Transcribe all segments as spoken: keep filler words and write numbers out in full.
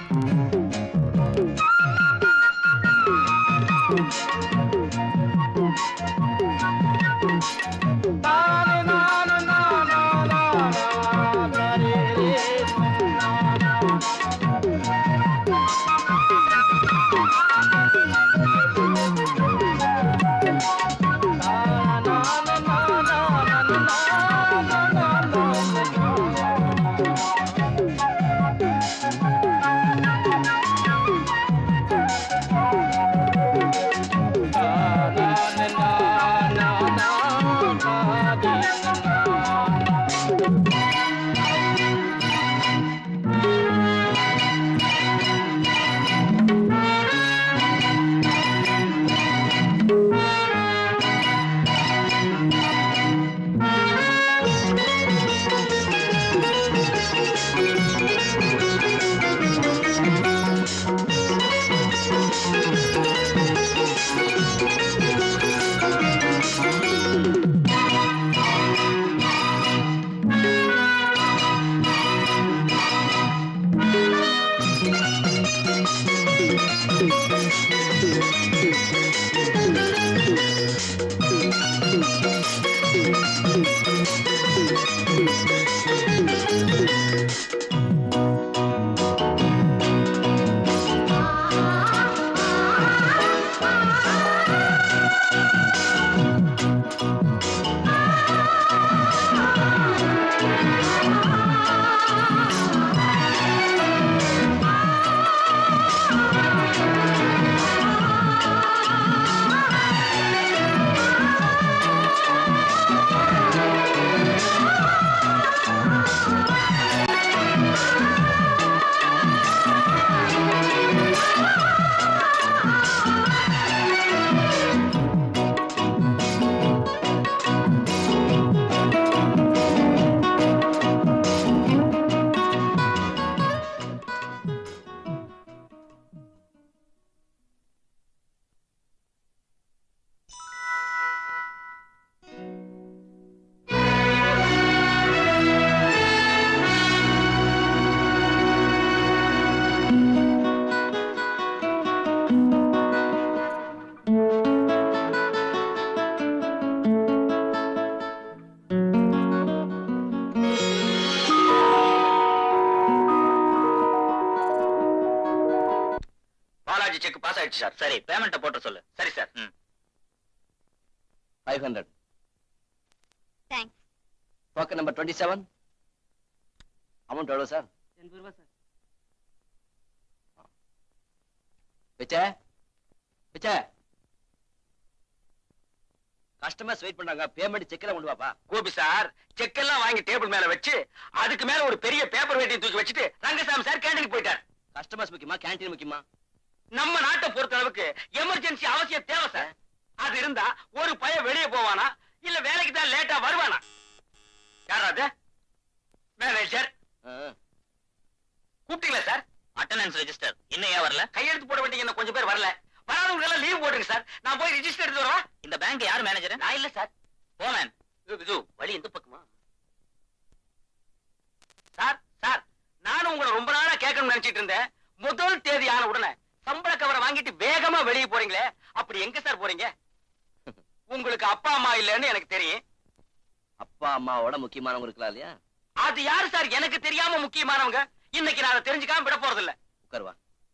Sir. சரி, payment போட்டு சொல்லு. சரி சார். ம். five hundred. Thanks. Token number twenty-seven. Amount எவ்வளவு சார்? எண்பது ரூபாய் சார். பிச்சை பிச்சை கஸ்டமர்ஸ் வெயிட் பண்றாங்க. பேமெண்ட் செக்ல கொண்டு வாப்பா. கோபி சார், செக் எல்லாம் வாங்கி டேபிள் மேல வச்சு அதுக்கு மேல ஒரு பெரிய பேப்பர் வெயிட்டையும் தூக்கி வச்சுட்டு ரங்கசாமி சார் கேண்டீனுக்கு போயிட்டார். கஸ்டமர்ஸ் முக்கியமா கேண்டீன் முக்கியமா? நம்ம நாட்டை பொறுத்த அளவுக்கு எமர்ஜென்சி அவசியம் தேவை சார். அது இருந்தா ஒரு பையன் வெளியே போவானா இல்ல வேலைக்கு தான் லேட்டா வருவானா? யாராவது மேனேஜர் கூப்பிட்டீங்களா சார்? அட்டெண்டன்ஸ் ரெஜிஸ்டர் இன்னும் ஏன் வரல? கையெழுத்து போட வேண்டிய என்ன கொஞ்சம் பேர் வரல. வராதவங்க எல்லாம் லீவ் போடுங்க சார். நான் போய் ரெஜிஸ்டர் எடுத்து வரவா? இந்த பேங்க் யார் மேனேஜர்? நான் இல்ல சார். போமேன். இது வழி எந்த பக்கமா? சார் சார், நானும் உங்களை ரொம்ப நாளா கேட்கணும்னு நினைச்சிட்டு இருந்தேன். முதல் தேதி ஆன உடனே சம்பள கவரை வாங்கிட்டு வேகமா வெளியே போறீங்களே, அப்படி எங்க சார் போறீங்க? உங்களுக்கு அப்பா அம்மா இல்லன்னு எனக்கு தெரியும். அப்பா அம்மாவோட முக்கியமானவங்க இருக்கலாம் இல்லையா? அது யாரு சார் எனக்கு தெரியாம முக்கியமானவங்க? இன்னைக்கு நான் அதை தெரிஞ்சுக்காம விட போறது இல்ல. உட்காருவா.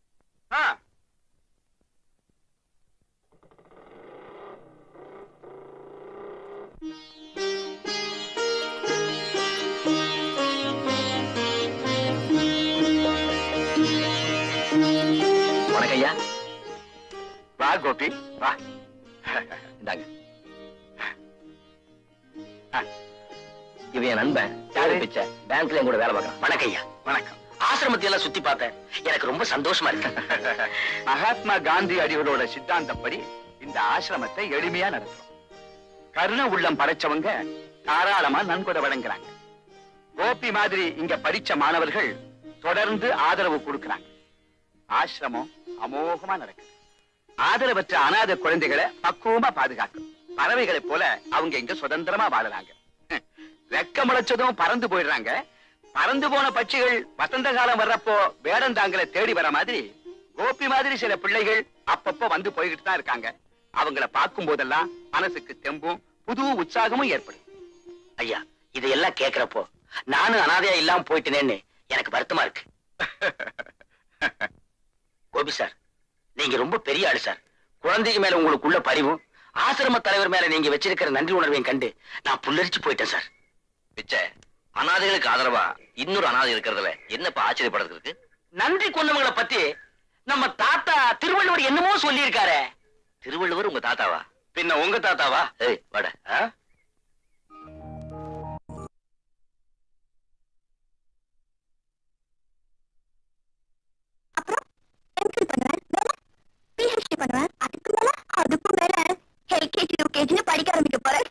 வணக்கம் ஐயா. வா கோபி வா. இந்தாங்க. இவன் என் நண்பன் பிச்சை, பேங்க்ல கூட வேலை பார்க்கறான். வணக்கம் ஐயா. வணக்கம். ஆசிரமத்தை எல்லாம் சுத்தி பார்த்தேன். எனக்கு ரொம்ப சந்தோஷமா இருக்கு. மகாத்மா காந்தி அடிகளோட சித்தாந்தப்படி இந்த ஆசிரமத்தை எளிமையா நடத்துறோம். கருணை உள்ளம் படைச்சவங்க தாராளமா நன்கொடை வழங்குறாங்க. கோபி மாதிரி இங்க படிச்ச மாணவர்கள் தொடர்ந்து ஆதரவு கொடுக்கறாங்க. ஆசிரமம் அமோகமா நடக்குது. ஆதரவற்ற அநாத குழந்தைகளை பக்குவமா பாதுகாக்கும். பறவைகளை போல அவங்க இங்க சுதந்திரமா வாழறாங்க. ரெக்க முளைச்சதும் பறந்து போயிடுறாங்க. பறந்து போன பட்சிகள் வசந்த காலம் வர்றப்போ வேடந்தாங்களை தேடி வர மாதிரி கோபி மாதிரி சில பிள்ளைகள் அப்பப்போ வந்து போய்கிட்டு தான் இருக்காங்க. அவங்கள பார்க்கும் போதெல்லாம் மனசுக்கு தெம்பும் புது உற்சாகமும் ஏற்படும். ஐயா இதையெல்லாம் கேக்குறப்போ நானும் அனாதையா இல்லாம போயிட்டேனேன்னு எனக்கு வருத்தமா இருக்கு. கோபி சார், நீங்க ரொம்ப பெரிய ஆளு சார். குழந்தைக்கு மேல உங்களுக்குள்ள பரிவும் ஆசிரம தலைவர் மேல நீங்க வச்சிருக்கிற நன்றி உணர்வையும் கண்டு நான் புல்லரிச்சு போயிட்டேன் சார். பிச்சை, அனாதைகளுக்கு ஆதரவா இன்னொரு அனாதை இருக்கிறதுல என்னப்பா ஆச்சரியப்படுறதுக்கு இருக்கு? நன்றி கொண்டவங்களை பத்தி நம்ம தாத்தா திருவள்ளுவர் என்னமோ சொல்லி இருக்காரு. திருவள்ளுவர் உங்க தாத்தாவா? பின்ன உங்க தாத்தாவா? ஏய் வாட. அப்புறம் எம்ஃபில் பண்ணுவேன், மேல பிஹெச்டி பண்ணுவேன், அதுக்கு மேல அதுக்கும் மேல எல்கேஜி யூகேஜின்னு படிக்க ஆரம்பிக்க போறேன்.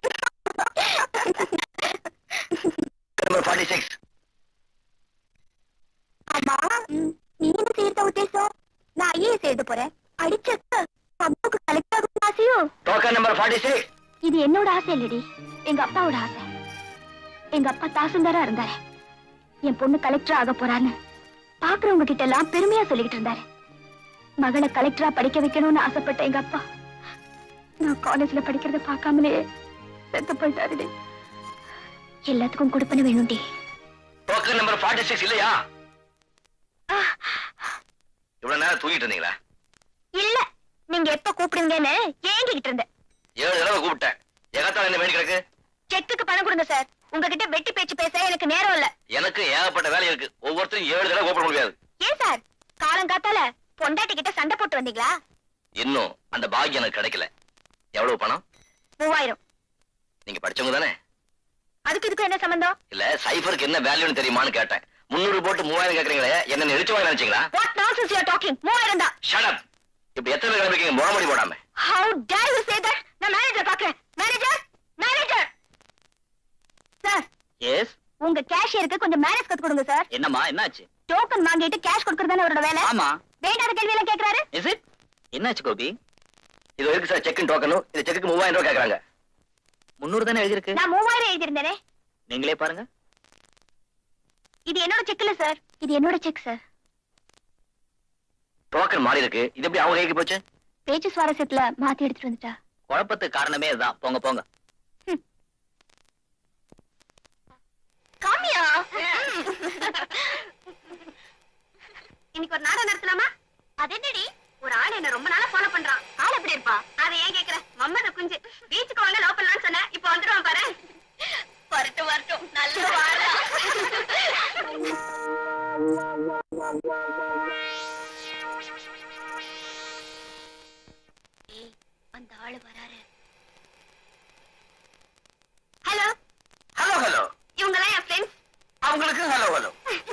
ஆமா, நீ என்ன செய்யறத உத்தேசம்? நான் ஐஏஎஸ் எழுத போறேன். அடிச்சக்க அம்மாவுக்கு கலெக்டர் ஆகணும்னு ஆசையோ? Token number forty six. இது என்னோட ஆசை இல்லடி, எங்க அப்பாவோட ஆசை. எங்க அப்பா தாசில்தாரா இருந்தாரு. என் பொண்ணு கலெக்டர் ஆக போறான்னு பாக்குறவங்க கிட்ட எல்லாம் பெருமையா சொல்லிக்கிட்டு இருந்தாரு. மகளை கலெக்டரா படிக்க வைக்கணும்னு ஆசைப்பட்ட எங்க அப்பா நான் காலேஜ்ல படிக்கிறத பார்க்காமலே செத்து போயிட்டாருடி. எல்லாத்துக்கும் கொடுப்பன வேணும்டி. டோக்கன் நம்பர் ஃபார்ட்டி சிக்ஸ் இல்லையா? இவ்வளவு நேரம் தூங்கிட்டு இருந்தீங்களா? இல்ல, நீங்க எப்ப கூப்பிடுங்கன்னு ஏங்கிக்கிட்டு இருந்தேன். ஏழு தடவை கூப்பிட்டேன். எகத்தால என்ன வேண்டி கிடக்கு? செக்குக்கு பணம் கொடுங்க சார். உங்ககிட்ட வெட்டி பேச்சு பேச எனக்கு நேரம் இல்ல. எனக்கு ஏகப்பட்ட வேலை இருக்கு. ஒவ்வொருத்தரும் ஏழு தடவை கூப்பிட முடியாது. ஏன் சார், காலங்காத்தால பொண்டாட்டி கிட்ட சண்டை போட்டு வந்தீங்களா? இன்னும் அந்த பாக்கியம் எனக்கு கிடைக்கல. எவ்வளவு பணம்? மூவாயிரம். நீங்க படிச்சவங்க தானே? அதுக்கு இதுக்கு என்ன சம்பந்தம்? இல்ல, சைபருக்கு என்ன வேல்யூன்னு தெரியுமான்னு கேட்டேன். முன்னூறு போட்டு மூவாயிரம் கேக்குறீங்களே, என்ன நெரிச்சு வாங்க நினைச்சீங்களா? What nonsense you are talking? மூவாயிரம் தான். Shut up. இப்ப எத்தனை கிளம்பிக்கீங்க முறமடி போடாம? How dare you say that? நான் மேனேஜர் பாக்குறேன். Manager, manager. Sir, yes. உங்க கேஷியருக்கு கொஞ்சம் மேனேஜ் கத்து கொடுங்க சார். என்னம்மா, என்னாச்சு? டோக்கன் வாங்கிட்டு கேஷ் கொடுக்கறதானே அவரோட வேலை. ஆமா. வேண்டாத கேள்வி எல்லாம் கேக்குறாரு. Is it? என்னாச்சு கோபி? இது இருக்கு சார் செக் டோக்கனும். இந்த செக்குக்கு மூவாயிரம் ரூபாய் கேக்குறாங்க. முன்னூறு தானே எழுதிருக்கு. நான் மூவாயிரம் எழுதிருந்தேனே. நீங்களே பாருங்க. இது என்னோட செக் இல்ல சார், இது என்னோட செக் சார். டோக்கன் மாறி இருக்கு. இது எப்படி அவங்க கைக்கு போச்சு? பேச்சு சுவாரஸ்யத்துல மாத்தி எடுத்துட்டு வந்துட்டா. குழப்பத்துக்கு காரணமே இதுதான். போங்க போங்க. காமியா, இன்னைக்கு ஒரு நாடகம் நடத்தலாமா? அது என்னடி, ஒரு ஆள் என்ன ரொம்ப நாளா ஃபாலோ பண்றான். ஆள் எப்படி இருப்பா? அதை ஏன் கேக்குற? மம்மத குஞ்சு. பீச்சுக்கு வாங்க லவ் பண்ணலாம்னு சொன்ன, இப்ப வந்துருவான் பாரு. வரட்டும் வரட்டும், நல்ல வாழ. அந்த ஆளு வராரு. Hello hello hello. இவங்கெல்லாம் என் ஃப்ரெண்ட்ஸ். அவங்களுக்கு ஹலோ ஹலோ.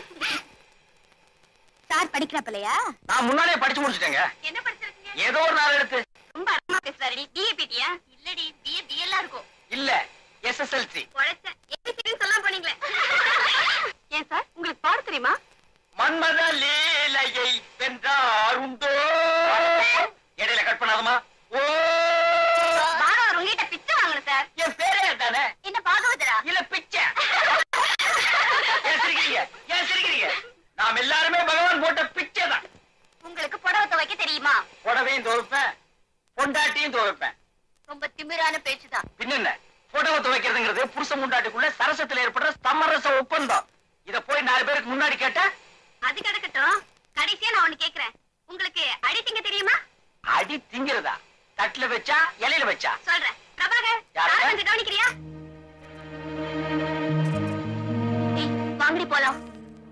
சார் படிக்கிறப்பலையா? நான் முன்னாடியே படிச்சு முடிச்சிட்டேங்க. என்ன படிச்சிருக்கீங்க? ஏதோ ஒரு நாள் எடுத்து. ரொம்ப அருமா பேசுறாருடி. பிஏ பிடியா? இல்லடி, பிஏ பிஎல்லாம் இருக்கும். இல்ல, எஸ்எஸ்எல்சி. பொழைச்ச. ஏபிசின்னு சொல்லாம போனீங்களே. ஏன் சார், உங்களுக்கு பாட தெரியுமா? மன்மத லீலையை வென்றார் உண்டோ. இடையில கட் பண்ணாதமா. ஓ, பாகவர் உங்ககிட்ட பிச்சை வாங்கணும் சார். என் பேரே தானே. என்ன பாகவதரா? இல்ல பிச்சை. ஏன் சிரிக்கிறீங்க? ஏன் சிரிக்கிறீங்க? நாம் எல்லாருமே பகவான் போட்ட பிச்சை தான். உங்களுக்கு புடவை துவைக்க தெரியுமா? புடவையும் துவைப்பேன், பொண்டாட்டியும் துவைப்பேன். ரொம்ப திமிரான பேச்சுதான். பின்ன புடவை துவைக்கிறதுங்கிறது புருஷன் முண்டாட்டிக்குள்ள சரசத்துல ஏற்படுற சமரச ஒப்பந்தம். இத போய் நாலு பேருக்கு முன்னாடி கேட்ட அது கிடக்கட்டும். கடைசியா நான் ஒண்ணு கேக்குறேன். உங்களுக்கு அடி திங்க தெரியுமா? அடி திங்கிறதா? தட்டுல வச்சா இலையில வச்சா? சொல்றேன். பிரபாகர், யாரு? சார் கொஞ்சம் கவனிக்கிறியா? ஏய், வாங்கடி போலாம்.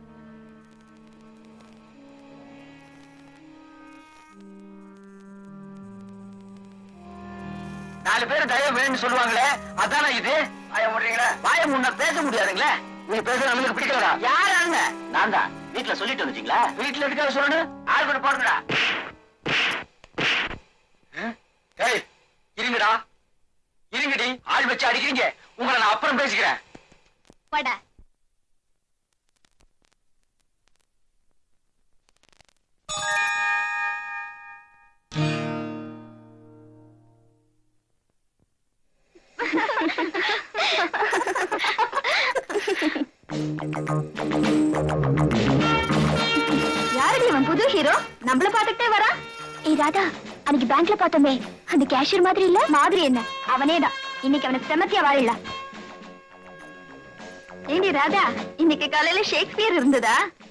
நாலு பேர் தயவு வேணும்னு சொல்லுவாங்களே, அதானே இது? வாய மூடுறீங்களா? வாய முன்ன பேச முடியாதுங்களே. நீ பேச நம்மளுக்கு பிடிக்கலடா. யார் ஆளுங்க? நான் தான். வீட்டுல சொல்லிட்டு வந்துட்டீங்களா? வீட்டுல எடுக்காத சொல்லணும். ஆள் கூட போடுங்கடா. ஏய், இருங்கடா, இருங்கடி. ஆள் வச்சு அடிக்கிறீங்க. உங்களை நான் அப்புறம் பேசிக்கிறேன். வாடா. நம்மள பாத்துக்கிட்டே வரா. ஏய் ராதா, அன்னைக்கு பேங்க்ல பார்த்தோமே அந்த கேஷியர் மாதிரி இல்ல? மாதிரி என்ன, அவனேதான். இன்னைக்கு அவனுக்கு செமத்தியா வாழல. ஏண்டி ராதா, இன்னைக்கு காலையில ஷேக்ஸ்பியர் இருந்ததா?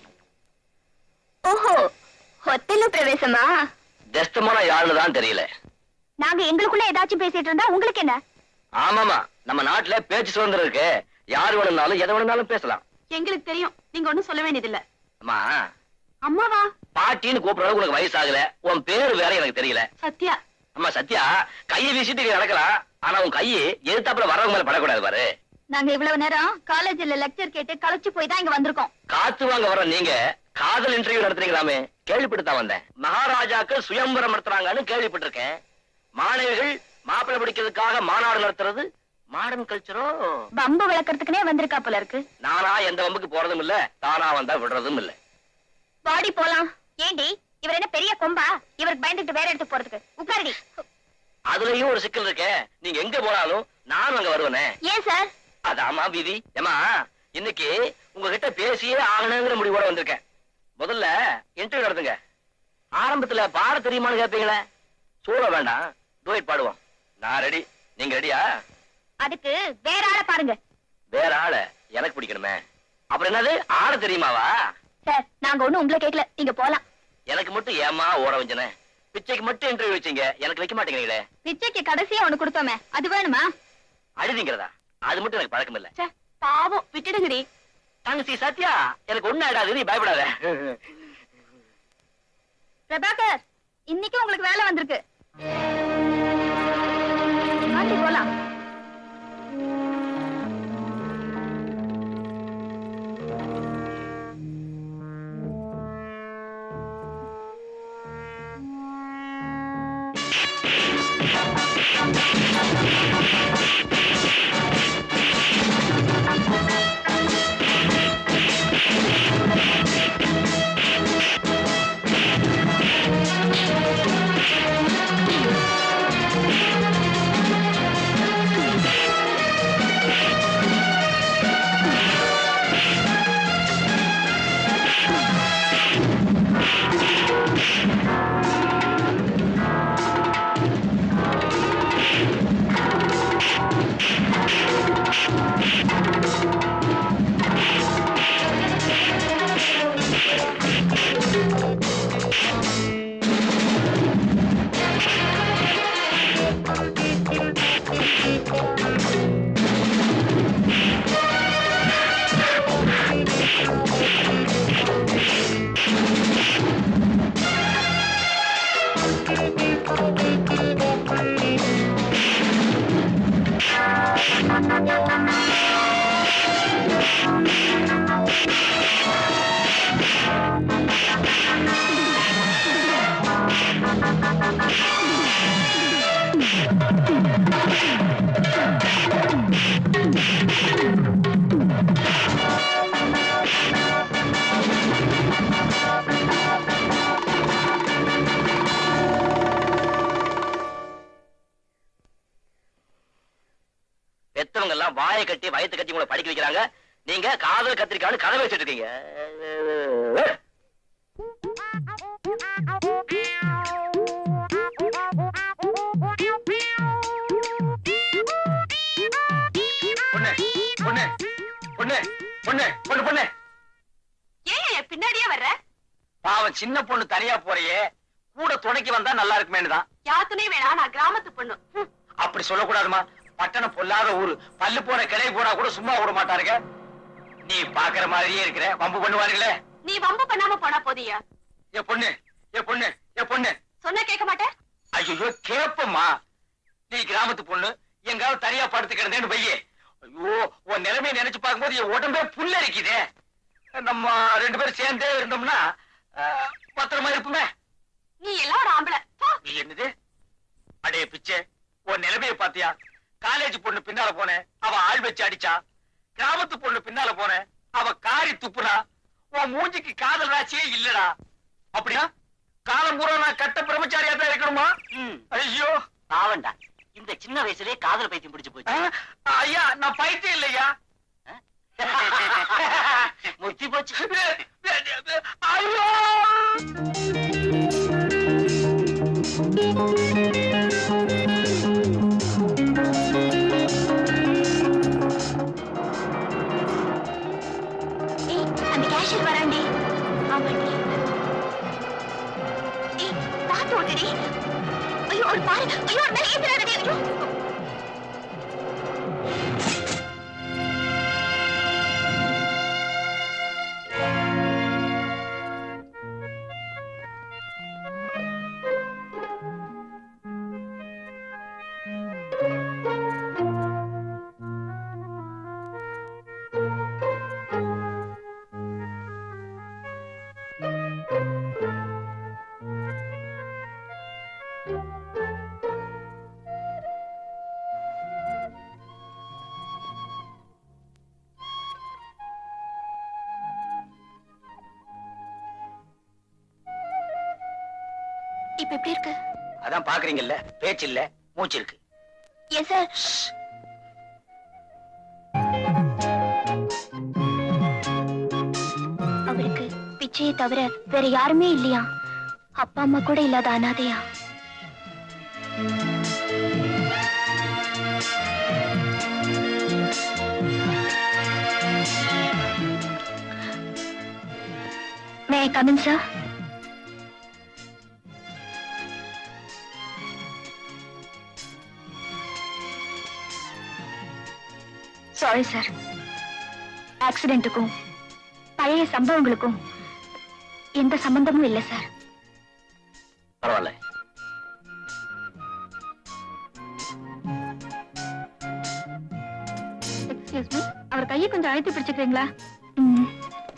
ஓஹோ, ஹோட்டல்ல பிரவேசமா? ஜஸ்டமான யாருன்னு தெரியல. நாங்க எங்களுக்குள்ள ஏதாச்சும் பேசிட்டு இருந்தா உங்களுக்கு என்ன? ஆமாமா, நம்ம நாட்டுல பேச்சு சுதந்திரம் இருக்கு. யாரு வேணும்னாலும் எதை வேணும்னாலும் பேசலாம். எங்களுக்கு தெரியும், நீங்க ஒண்ணும் சொல்ல வேண்டியதில்ல. அம்மா, அம்மாவா? பாட்டின்னு கூப்பிடுற உனக்கு வயசு ஆகல. உன் பேரு வேற எனக்கு தெரியல. சத்யா. அம்மா சத்யா, கையை வீசிட்டு நீ நடக்கலாம். ஆனா உன் கையை எதிர்த்தாப்புல வரவங்க மேல படக்கூடாது பாரு. நாங்க இவ்வளவு நேரம் காலேஜ்ல லெக்சர் கேட்டு களைச்சு போய் தான் இங்க வந்திருக்கோம். காத்து வாங்க வர நீங்க காதல் இன்டர்வியூ நடத்துறீங்களாமே, கேள்விப்பட்டுதான் வந்தேன். மகாராஜாக்கு சுயம்பரம் நடத்துறாங்கன்னு கேள்விப்பட்டிருக்கேன். மாணவிகள் மாப்பிள்ளை பிடிக்கிறதுக்காக மாநாடு நடத்துறது மாடர்ன் கல்ச்சரோ? பம்பு விளக்கறதுக்குனே வந்திருக்கா போல இருக்கு. நானா எந்த வம்புக்கு போறதும் இல்ல, தானா வந்தா விடுறதும் இல்ல. பாடி போலாம். ஏண்டி, இவர் என்ன பெரிய கொம்பா? இவருக்கு பயந்துட்டு வேற இடத்துக்கு போறதுக்கு? உட்காருடி. அதுலயும் ஒரு சிக்கல் இருக்கே. நீங்க எங்க போனாலும் நானும் அங்க வருவேனே. ஏன் சார்? அதாமா விதி. ஏமா, இன்னைக்கு உங்ககிட்ட பேசியே ஆகணுங்கிற முடிவோட வந்திருக்கேன். முதல்ல இன்டர்வியூ நடத்துங்க. ஆரம்பத்துல பாட தெரியுமான்னு கேட்பீங்களே, சூழ வேண்டாம், டூயட் பாடுவோம். நான் ரெடி, நீங்க ரெடியா? அதுக்கு வேற ஆளை பாருங்க. வேற ஆள எனக்கு பிடிக்கணுமே. அப்புறம் என்னது, ஆட தெரியுமாவா? சார், நாங்க ஒண்ணும் உங்களை கேட்கல, நீங்க போலாம். எனக்கு மட்டும் ஏமா ஓட வஞ்சனே? பிச்சைக்கு மட்டும் இன்டர்வியூ வச்சீங்க, எனக்கு வைக்க மாட்டேங்கிறீங்களே. பிச்சைக்கு கடைசியா ஒண்ணு கொடுத்தோமே, அது வேணுமா? அழுதிங்கிறதா? அது மட்டும் எனக்கு பழக்கம் இல்ல. பாவம், விட்டுடுங்கடி. தங்கச்சி சத்யா, எனக்கு ஒண்ணு ஆயிடாது, நீ பயப்படாத. பிரபாகர், இன்னைக்கு உங்களுக்கு வேலை வந்திருக்கு. வாடி போலாம். பெத்தவங்க எல்லாம் வாயை கட்டி வயத்து கட்டி உங்களை படிக்க வைக்கிறாங்க. நீங்க காதல் கத்திரிக்கான்னு கதை வச்சுட்டு இருக்கீங்க. பொண்ணு பொண்ணு பொண்ணு பொண்ணு பொண்ணு பொண்ணு ஏன் பின்னாடியே வர்ற? பாவம் சின்ன பொண்ணு தனியா போறியே, கூட துணைக்கு வந்தா நல்லா இருக்குமேனு தான். யாத்துனே வேணா, நான் கிராமத்து பொண்ணு. அப்படி சொல்லக்கூடாதுமா. பட்டணம் பொல்லாத ஊரு, பல்லு போற கிளை போனா கூட சும்மா விட மாட்டாருங்க. நீ பாக்குற மாதிரியே இருக்கிற, வம்பு பண்ணுவாருங்களே. நீ வம்பு பண்ணாம போனா போதியா? ஏ பொண்ணு ஏ பொண்ணு ஏ பொண்ணு சொன்ன கேட்க மாட்டேன். ஐயோ கேப்பம்மா, நீ கிராமத்து பொண்ணு, எங்காவது தனியா படுத்து கிடந்தேன்னு பையே. ஐயோ, உன் நிலைமையை நினைச்சு பார்க்கும்போது என் உடம்பே புல்ல இருக்குதே. நம்ம ரெண்டு பேரும் சேர்ந்தே இருந்தோம்னா பத்திரமா இருப்புமே. நீ எல்லாம் ஒரு ஆம்பளை. என்னது அடே பிச்சை, உன் நிலைமையை பாத்தியா? காலேஜ் பொண்ணு பின்னால போனேன், அவ ஆள் வச்சு அடிச்சா. கிராமத்து பொண்ணு பின்னால போனேன், அவ காரி துப்புனா. உன் மூஞ்சிக்கு காதல் ராசியே இல்லடா. அப்படியா? காலம் பூரா நான் கட்ட பிரம்மச்சாரியா தான் இருக்கணுமா? ஐயோ பாவண்டா, இந்த சின்ன வயசுலயே காதல் பைத்தியம் பிடிச்சு போச்சு. ஐயா, நான் பைத்தியம் இல்லையா. முத்தி போச்சு. ஐயோ ஆகுதுடி. ஐயோ ஒரு பாரு. ஐயோ ஒரு மேல ஏத்துறாடி. ஐயோ இப்ப எப்படி இருக்கு? அதான் பாக்குறீங்கல்ல, பேச்சு இல்ல, மூச்சு இருக்கு. Yes sir. அவருக்கு பிச்சையை தவிர வேற யாருமே இல்லையா? அப்பா அம்மா கூட இல்லாத அனாதையா? May I come in, sir? Sorry sir. ஆக்சிடென்ட்டுக்கும் பழைய சம்பவங்களுக்கும் எந்த சம்பந்தமும் இல்லை சார். பரவாயில்ல. எக்ஸ்கியூஸ் மீ, அவர் கையை கொஞ்சம் அழைத்து பிடிச்சுக்கிறீங்களா? ம்.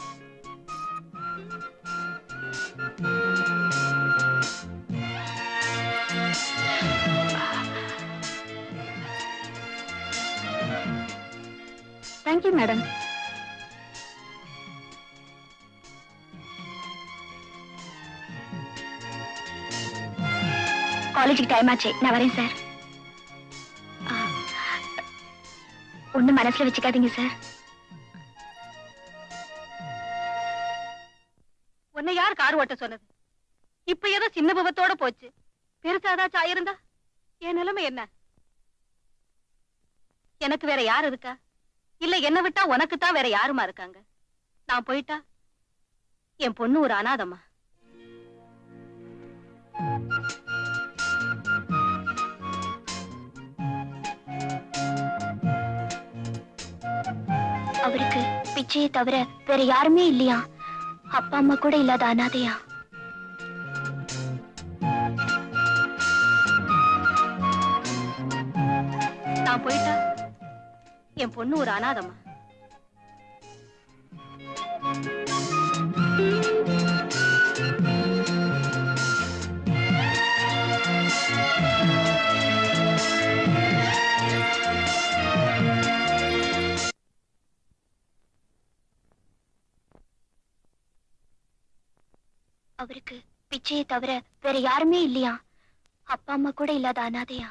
Thank you madam. காலேஜுக்கு டைம் ஆச்சு, நான் வரேன் சார். ஒண்ணும் மனசுல வச்சுக்காதீங்க சார். உன்னை யார் கார் ஓட்ட சொன்னது? இப்ப ஏதோ சின்ன விபத்தோட போச்சு. பெருசாதாச்சும் ஆயிருந்தா என் நிலைமை என்ன? எனக்கு வேற யார் இருக்கா? இல்ல என்ன விட்டா உனக்குத்தான் வேற யாருமா இருக்காங்க? நான் போயிட்டா என் பொண்ணு ஒரு அனாதம்மா. அவருக்கு பிச்சையை தவிர வேற யாருமே இல்லையா? அப்பா அம்மா கூட இல்லாத அனாதையா? நான் போயிட்டா என் பொண்ணு ஒரு அனாதம்மா. அவருக்கு பிச்சையை தவிர வேற யாருமே இல்லையா? அப்பா அம்மா கூட இல்லாத அனாதையா?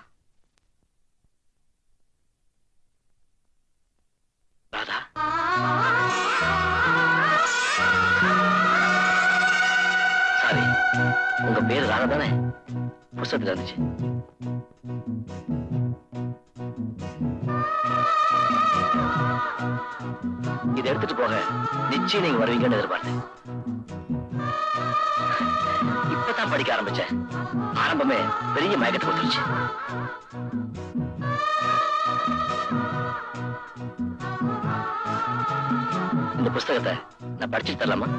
ராதா, சாரி, உங்க பேரு ராதா தானே? புஸ்தகத்துல இருந்துச்சு. இதை எடுத்துட்டு போக நிச்சயம் நீங்க வருவீங்கன்னு எதிர்பார்த்தேன். இப்பதான் படிக்க ஆரம்பிச்சேன். ஆரம்பமே பெரிய மயக்கத்தை கொடுத்துருச்சு. இந்த புஸ்தகத்தை நான் படிச்சுட்டு தரலாமா?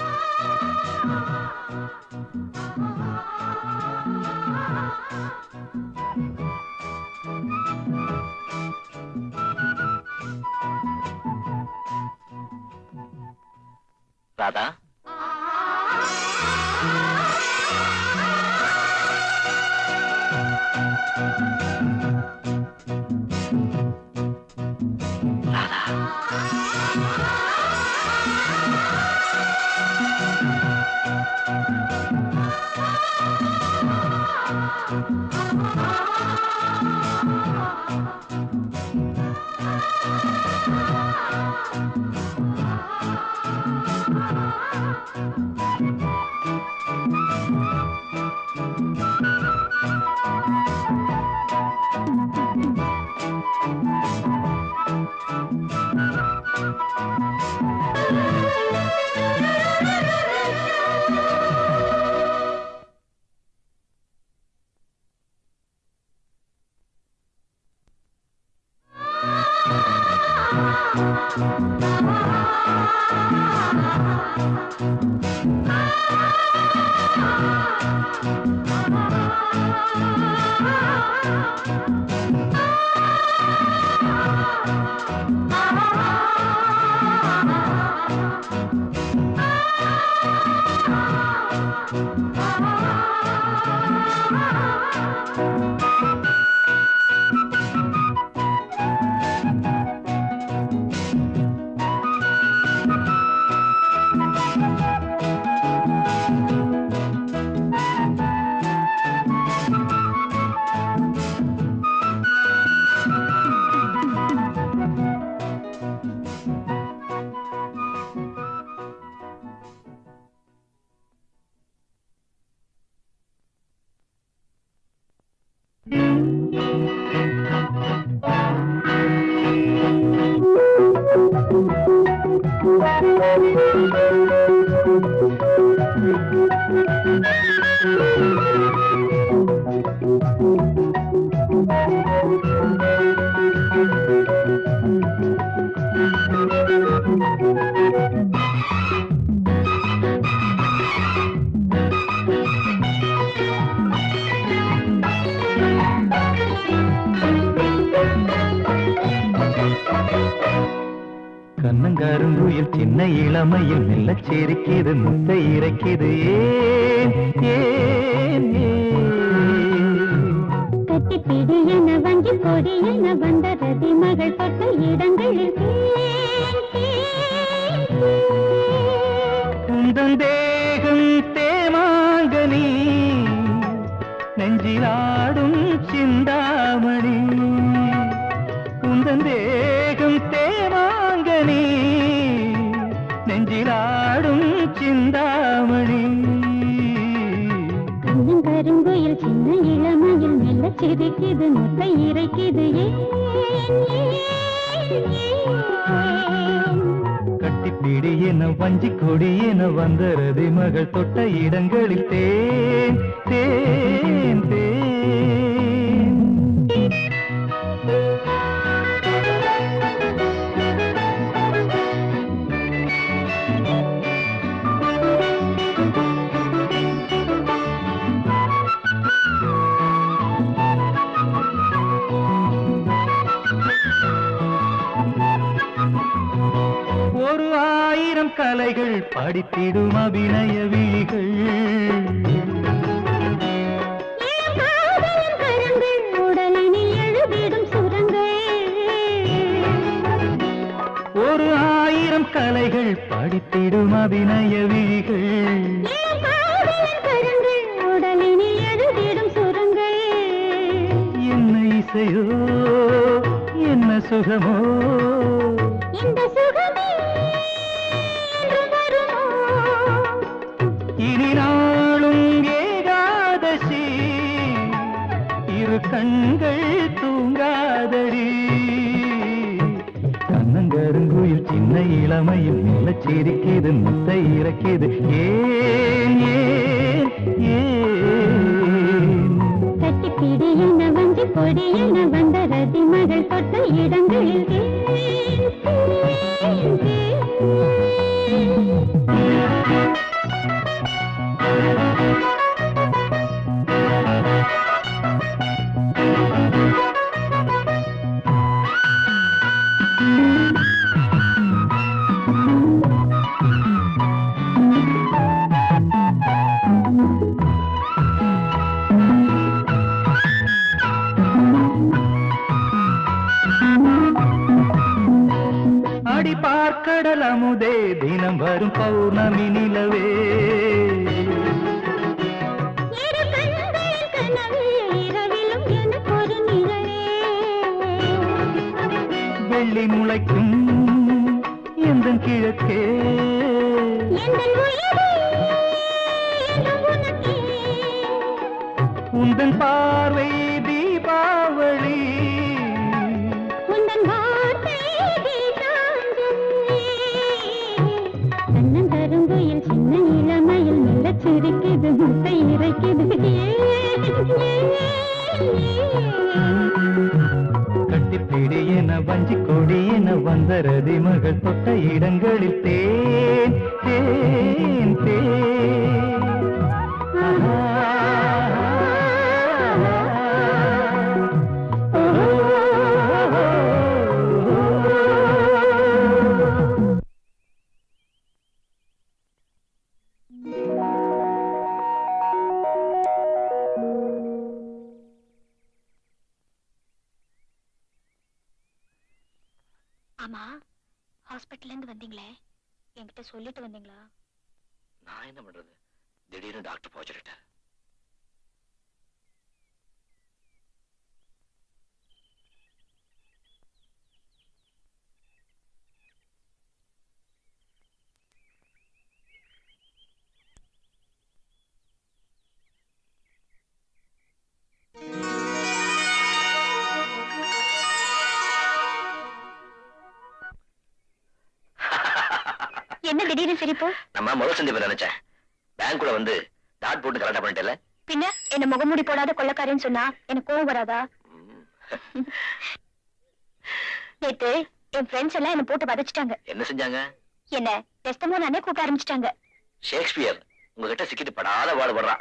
ராதா, ராதா, கண்ணங்கருங்குயில் சின்ன இளமையில் மெல்ல சிரிக்கிது முத்தை இறைக்கிது ஏன் ஏன் கட்டி பிடி என வங்கி கொடி என வந்த ரதி மகள் தொட்ட இடங்களில் உந்தன் தேகம் தேமாங்கனி நெஞ்சிலாடும் சிந்தாமணி உந்தன் தேகம் தேமாங்கனி நெஞ்சிலாடும் சிந்தாமணி கருங்குயில் சின்ன இளமையில் மெல்ல சிரிக்கிது முத்தை இறைக்கிது கட்டிப்பிடி என வஞ்சி கொடி என வந்தரதி மகள் தொட்ட இடங்களில் தேன் தேன் தேன் ஒரு ஆயிரம் கலைகள் படித்திடும் அபிநய விழிகள் உடலினில் எழுதிடும் சுரங்கள் ஒரு ஆயிரம் கலைகள் படித்திடும் அபிநய விழிகள் உடலினில் எழுதிடும் சுரங்கள் என்ன இசையோ என்ன சுகமோ இந்த சுகமே இனி நாளும் ஏகாதசி இரு கண்கள் தூங்காதடி கண்ணங்கருங்குயில் சின்ன இளமையில் மெல்ல சிரிக்கிது முத்தை இறக்கிது ஏன் ஏன் ஏன் கட்டிப்பிடி என வஞ்சி கொடி என வந்த ரதி மகள் தொட்ட இடங்களில் அடி பார்க்கடல் அமுதே தினம் வரும் பௌர்ணமி நிலவே வெள்ளி முளைக்கும் எந்தன் கிழக்கே உந்தன் பார்வை தீபாவளி கருங்குயில் சின்ன இளமையில் மெல்ல சிரிக்கிது முட்டை இறைக்கிது கட்டிப்பிடி என வஞ்சி கொடி என வந்த ரதி மகள் தொட்ட இடங்களில் தேன் தேன் ஆமா, ஹாஸ்பிட்டல்ல இருந்து வந்தீங்களே, என்கிட்ட சொல்லிட்டு வந்தீங்களா? நான் என்ன பண்றது, திடீர்னு டாக்டர் போக சொல்லிட்டார். என்ன திடீர்னு சிரிப்பு? நம்ம முதல் சந்திப்பு நினைச்சேன். பேங்க்குள்ள வந்து டாட் போட்டு கரெக்டா பண்ணிட்டல. பின்ன என்ன முகமூடி போடாத கொள்ளக்காரன்னு சொன்னா எனக்கு கோவம் வராதா? நேத்து என் ஃப்ரெண்ட்ஸ் எல்லாம் என்ன போட்டு வதச்சிட்டாங்க. என்ன செஞ்சாங்க? என்ன டெஸ்டமோ நானே கூப்பிட ஆரம்பிச்சிட்டாங்க. ஷேக்ஸ்பியர் உங்ககிட்ட சிக்கிட்டு படாத பாடுபடுறான்.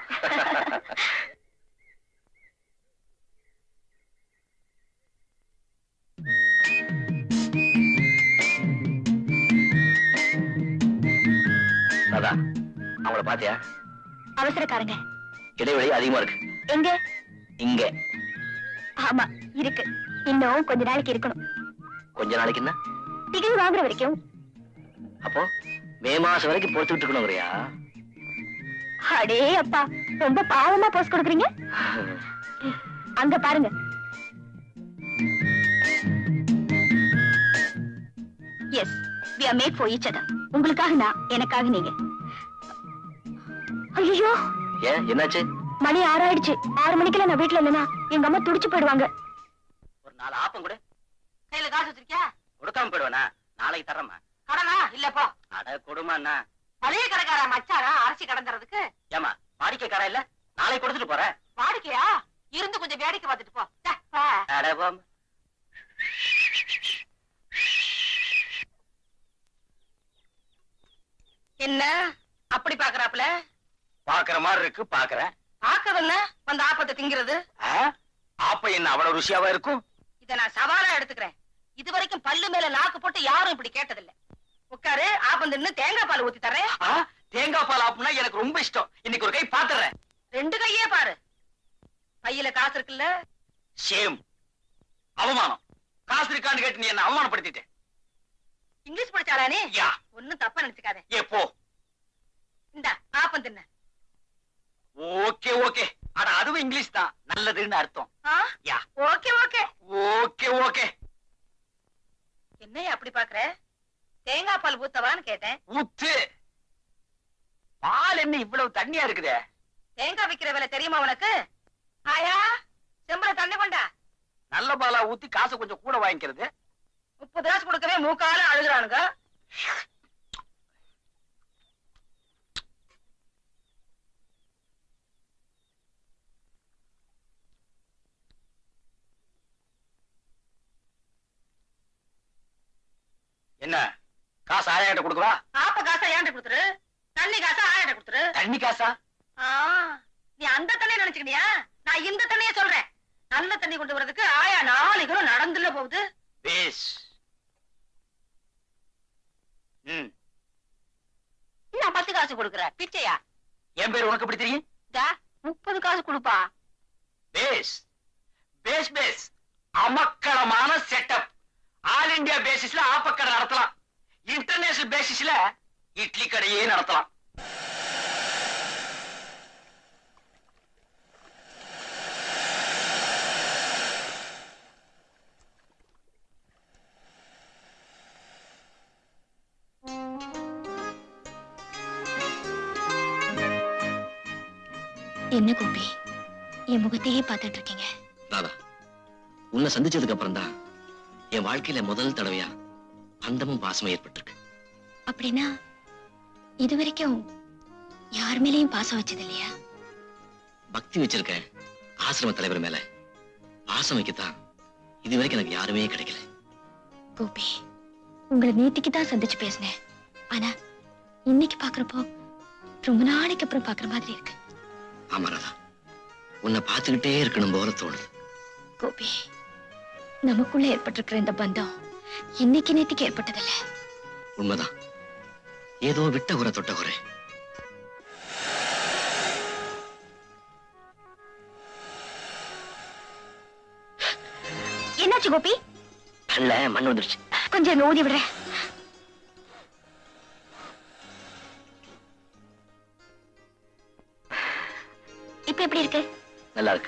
அவங்கள பாத்தியா? அவசரக்காரங்க. இடைவெளி அதிகமா இருக்கு. எங்க? இங்க. ஆமா இருக்கு. இன்னும் கொஞ்ச நாளைக்கு இருக்கணும். கொஞ்ச நாளைக்கு என்ன? டிகிரி வாங்குற வரைக்கும். அப்போ மே மாசம் வரைக்கும் பொறுத்துட்டு இருக்கணுங்கிறியா? அடே அப்பா, ரொம்ப பாவமா போஸ் கொடுக்குறீங்க. அங்க பாருங்க. Yes, we are made for each other. உங்களுக்காக நான், எனக்காக நீங்க. ஐயோ, ஏன் என்னாச்சு? மணி ஆறாயிடுச்சு. ஆறு மணிக்கெல்லாம் நான் வீட்டுல இல்லைன்னா எங்க அம்மா துடிச்சு போயிடுவாங்க. ஒரு நாலு ஆப்பம் கொடு. கையில காசு வச்சிருக்கியா? கொடுக்காம போயிடுவேனா? நாளைக்கு தர்றேம்மா. கடனா இல்லப்பா. அட கொடுமாண்ணா. மளிகை கடைக்கார மச்சாரா அரிசி கடந்துறதுக்கு? ஏமா வாடிக்கைக்காரன் இல்ல, நாளைக்கு கொடுத்துட்டு போறேன். வாடிக்கையா? இருந்து கொஞ்சம் வேடிக்கை பார்த்துட்டு போ. அட போம். என்ன அப்படி பாக்குறாப்ல? பாக்குற மாதிரி இருக்கு, பாக்குறேன். பாக்குறதுன்னு அந்த ஆப்பத்தை திங்கிறது. ஆப்ப என்ன அவ்வளவு ருசியாவா இருக்கும்? இத நான் சவாலா எடுத்துக்கிறேன். இது வரைக்கும் பல்லு மேல நாக்கு போட்டு யாரும் இப்படி கேட்டதில்ல. உட்காரு, ஆப்பம் தின்னு தேங்காய் பால் ஊத்தி தரேன். தேங்காய் பால் ஆப்புனா எனக்கு ரொம்ப இஷ்டம். இன்னைக்கு ஒரு கை பாத்துறேன். ரெண்டு கையே பாரு. பையில காசு இருக்குல்ல? சேம். அவமானம். காசு இருக்கான்னு கேட்டு நீ என்ன அவமானப்படுத்திட்ட. இங்கிலீஷ் படிச்சாளா நீ? யா. ஒன்னும் தப்பா நினைச்சுக்காத. ஏ போ. இந்த ஆப்பம் தின்ன. Okay okay. அட அதுவும் இங்கிலீஷ் தான். நல்லதுன்னு அர்த்தம். Yeah. Okay okay. Okay okay. என்ன அப்படி பாக்குற? தேங்காய் பால் ஊத்தவான்னு கேட்டேன். ஊத்து. பால் என்ன இவ்வளவு தண்ணியா இருக்குதே? தேங்காய் விக்கிற விலை தெரியுமா உனக்கு? ஆயா, செம்பல தண்ணி கொண்டா. நல்ல பாலா ஊத்தி காசு கொஞ்சம் கூட வாங்கிக்கிறது. முப்பது காசு கொடுக்கவே மூக்கால அழுகுறானுங்க. என்ன காசு ஆயாட்ட கொடுக்கவா? ஆப்ப காசா ஏன்ட்ட கொடுத்துரு, தண்ணி காசா ஆயாட்ட கொடுத்துரு. தண்ணி காசா? நீ அந்த தண்ணியை நினைச்சுக்கிட்டியா? நான் இந்த தண்ணியை சொல்றேன். நல்ல தண்ணி கொண்டு வரதுக்கு ஆயா நாலு கிலோ நடந்துல போகுது. பேஸ். ம். நான் பத்து காசு கொடுக்குறேன். பிச்சையா? என் பேர் உனக்கு எப்படி தெரியும்? முப்பது காசு கொடுப்பா. பேஸ் பேஸ் பேஸ். அமக்களமான செட்டப். ஆல் இந்தியா பேசிஸ்ல ஆப்பக்கடை நடத்தலாம். இன்டர்நேஷனல் பேசிஸ்ல இட்லி கடையே நடத்தலாம். என்ன கோபி, என் முகத்தையே பார்த்துட்டு இருக்கீங்க? ராதா, உன்னை சந்திச்சதுக்கு அப்புறம் தான் என் வாழ்க்கையில முதல் தடவையா அந்தமும் பாசமும் ஏற்பட்டிருக்கு. அப்படின்னா இதுவரைக்கும் யார் மேலேயும் பாசம் வச்சது இல்லையா? பக்தி வச்சிருக்க ஆசிரம தலைவர் மேல பாசம் வைக்கத்தான் இதுவரைக்கும் எனக்கு யாருமே கிடைக்கல. கோபி, உங்களை நேத்திக்கு தான் சந்திச்சு பேசினேன். ஆனா இன்னைக்கு பாக்குறப்போ ரொம்ப நாளைக்கு அப்புறம் பாக்குற மாதிரி இருக்கு. ஆமா ராதா, உன்னை பார்த்துக்கிட்டே இருக்கணும் போல தோணுது. கோபி, நமக்குள்ள ஏற்பட்டிருக்கிற இந்த பந்தம் இன்னைக்கு நேத்திக்கு ஏற்பட்டதில்ல. உண்மைதான். ஏதோ விட்ட குறை தொட்ட குறை. என்னாச்சு கோபி? கண்ல மண் வந்துருச்சு. கொஞ்சம் ஊதி விடுறேன். இப்ப எப்படி இருக்கு? நல்லா இருக்கு.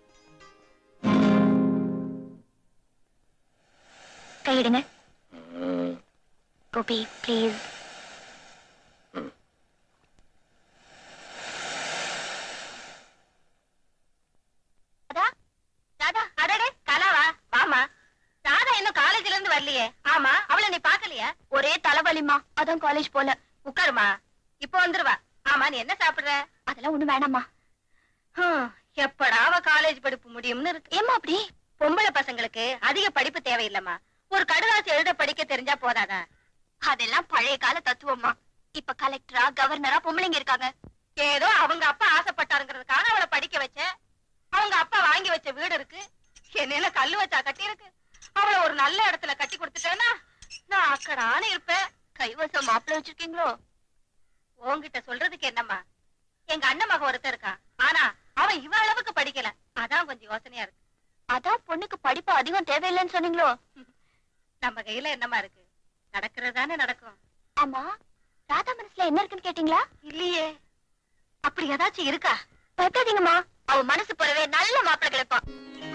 கையிடுங்க. கோபி ப்ளீஸ். வரலையே? ஆமா, அவளை நீ பாக்கலையா? ஒரே தலைவலிமா, அதான் காலேஜ் போல. உட்காருமா, இப்ப வந்துருவா. ஆமா, நீ என்ன சாப்பிடுற? அதெல்லாம் ஒண்ணு வேணாமா. எப்படா அவ காலேஜ் படிப்பு முடியும்னு இருக்கு. ஏமா அப்படி? பொம்பளை பசங்களுக்கு அதிக படிப்பு தேவையில்லம்மா, ஒரு கடுதாசி எழுத படிக்க தெரிஞ்சா போதாதா? அதெல்லாம் பழைய கால தத்துவமா. இப்ப கலெக்டரா கவர்னரா பொம்பளைங்க இருக்காங்க. ஏதோ அவங்க அப்பா ஆசைப்பட்டாருங்கிறதுக்காக அவளை படிக்க வச்ச. அவங்க அப்பா வாங்கி வச்ச வீடு இருக்கு, என்ன கல்லு வச்சா கட்டி இருக்கு. அவளை ஒரு நல்ல இடத்துல கட்டி கொடுத்துட்டேன்னா நான் அக்கடான்னு இருப்பேன். கைவசம் மாப்பிள்ள வச்சிருக்கீங்களோ? உன்கிட்ட சொல்றதுக்கு என்னம்மா, எங்க அண்ணன் மகன் ஒருத்தர் இருக்கான், ஆனா அவன் இவ அளவுக்கு படிக்கல. அதான் கொஞ்சம் யோசனையா இருக்கு. அதான் பொண்ணுக்கு படிப்பு அதிகம் தேவையில்லைன்னு சொன்னீங்களோ? நம்ம கையில என்னமா இருக்கு, நடக்கிறதானே நடக்கும். ஆமா, ராதா மனசுல என்ன இருக்குன்னு கேட்டீங்களா? இல்லையே. அப்படி ஏதாச்சும் இருக்கா? பயப்படாதீங்கம்மா, அவ மனசு போலவே நல்ல மாப்பிள்ள கிடைப்பான்.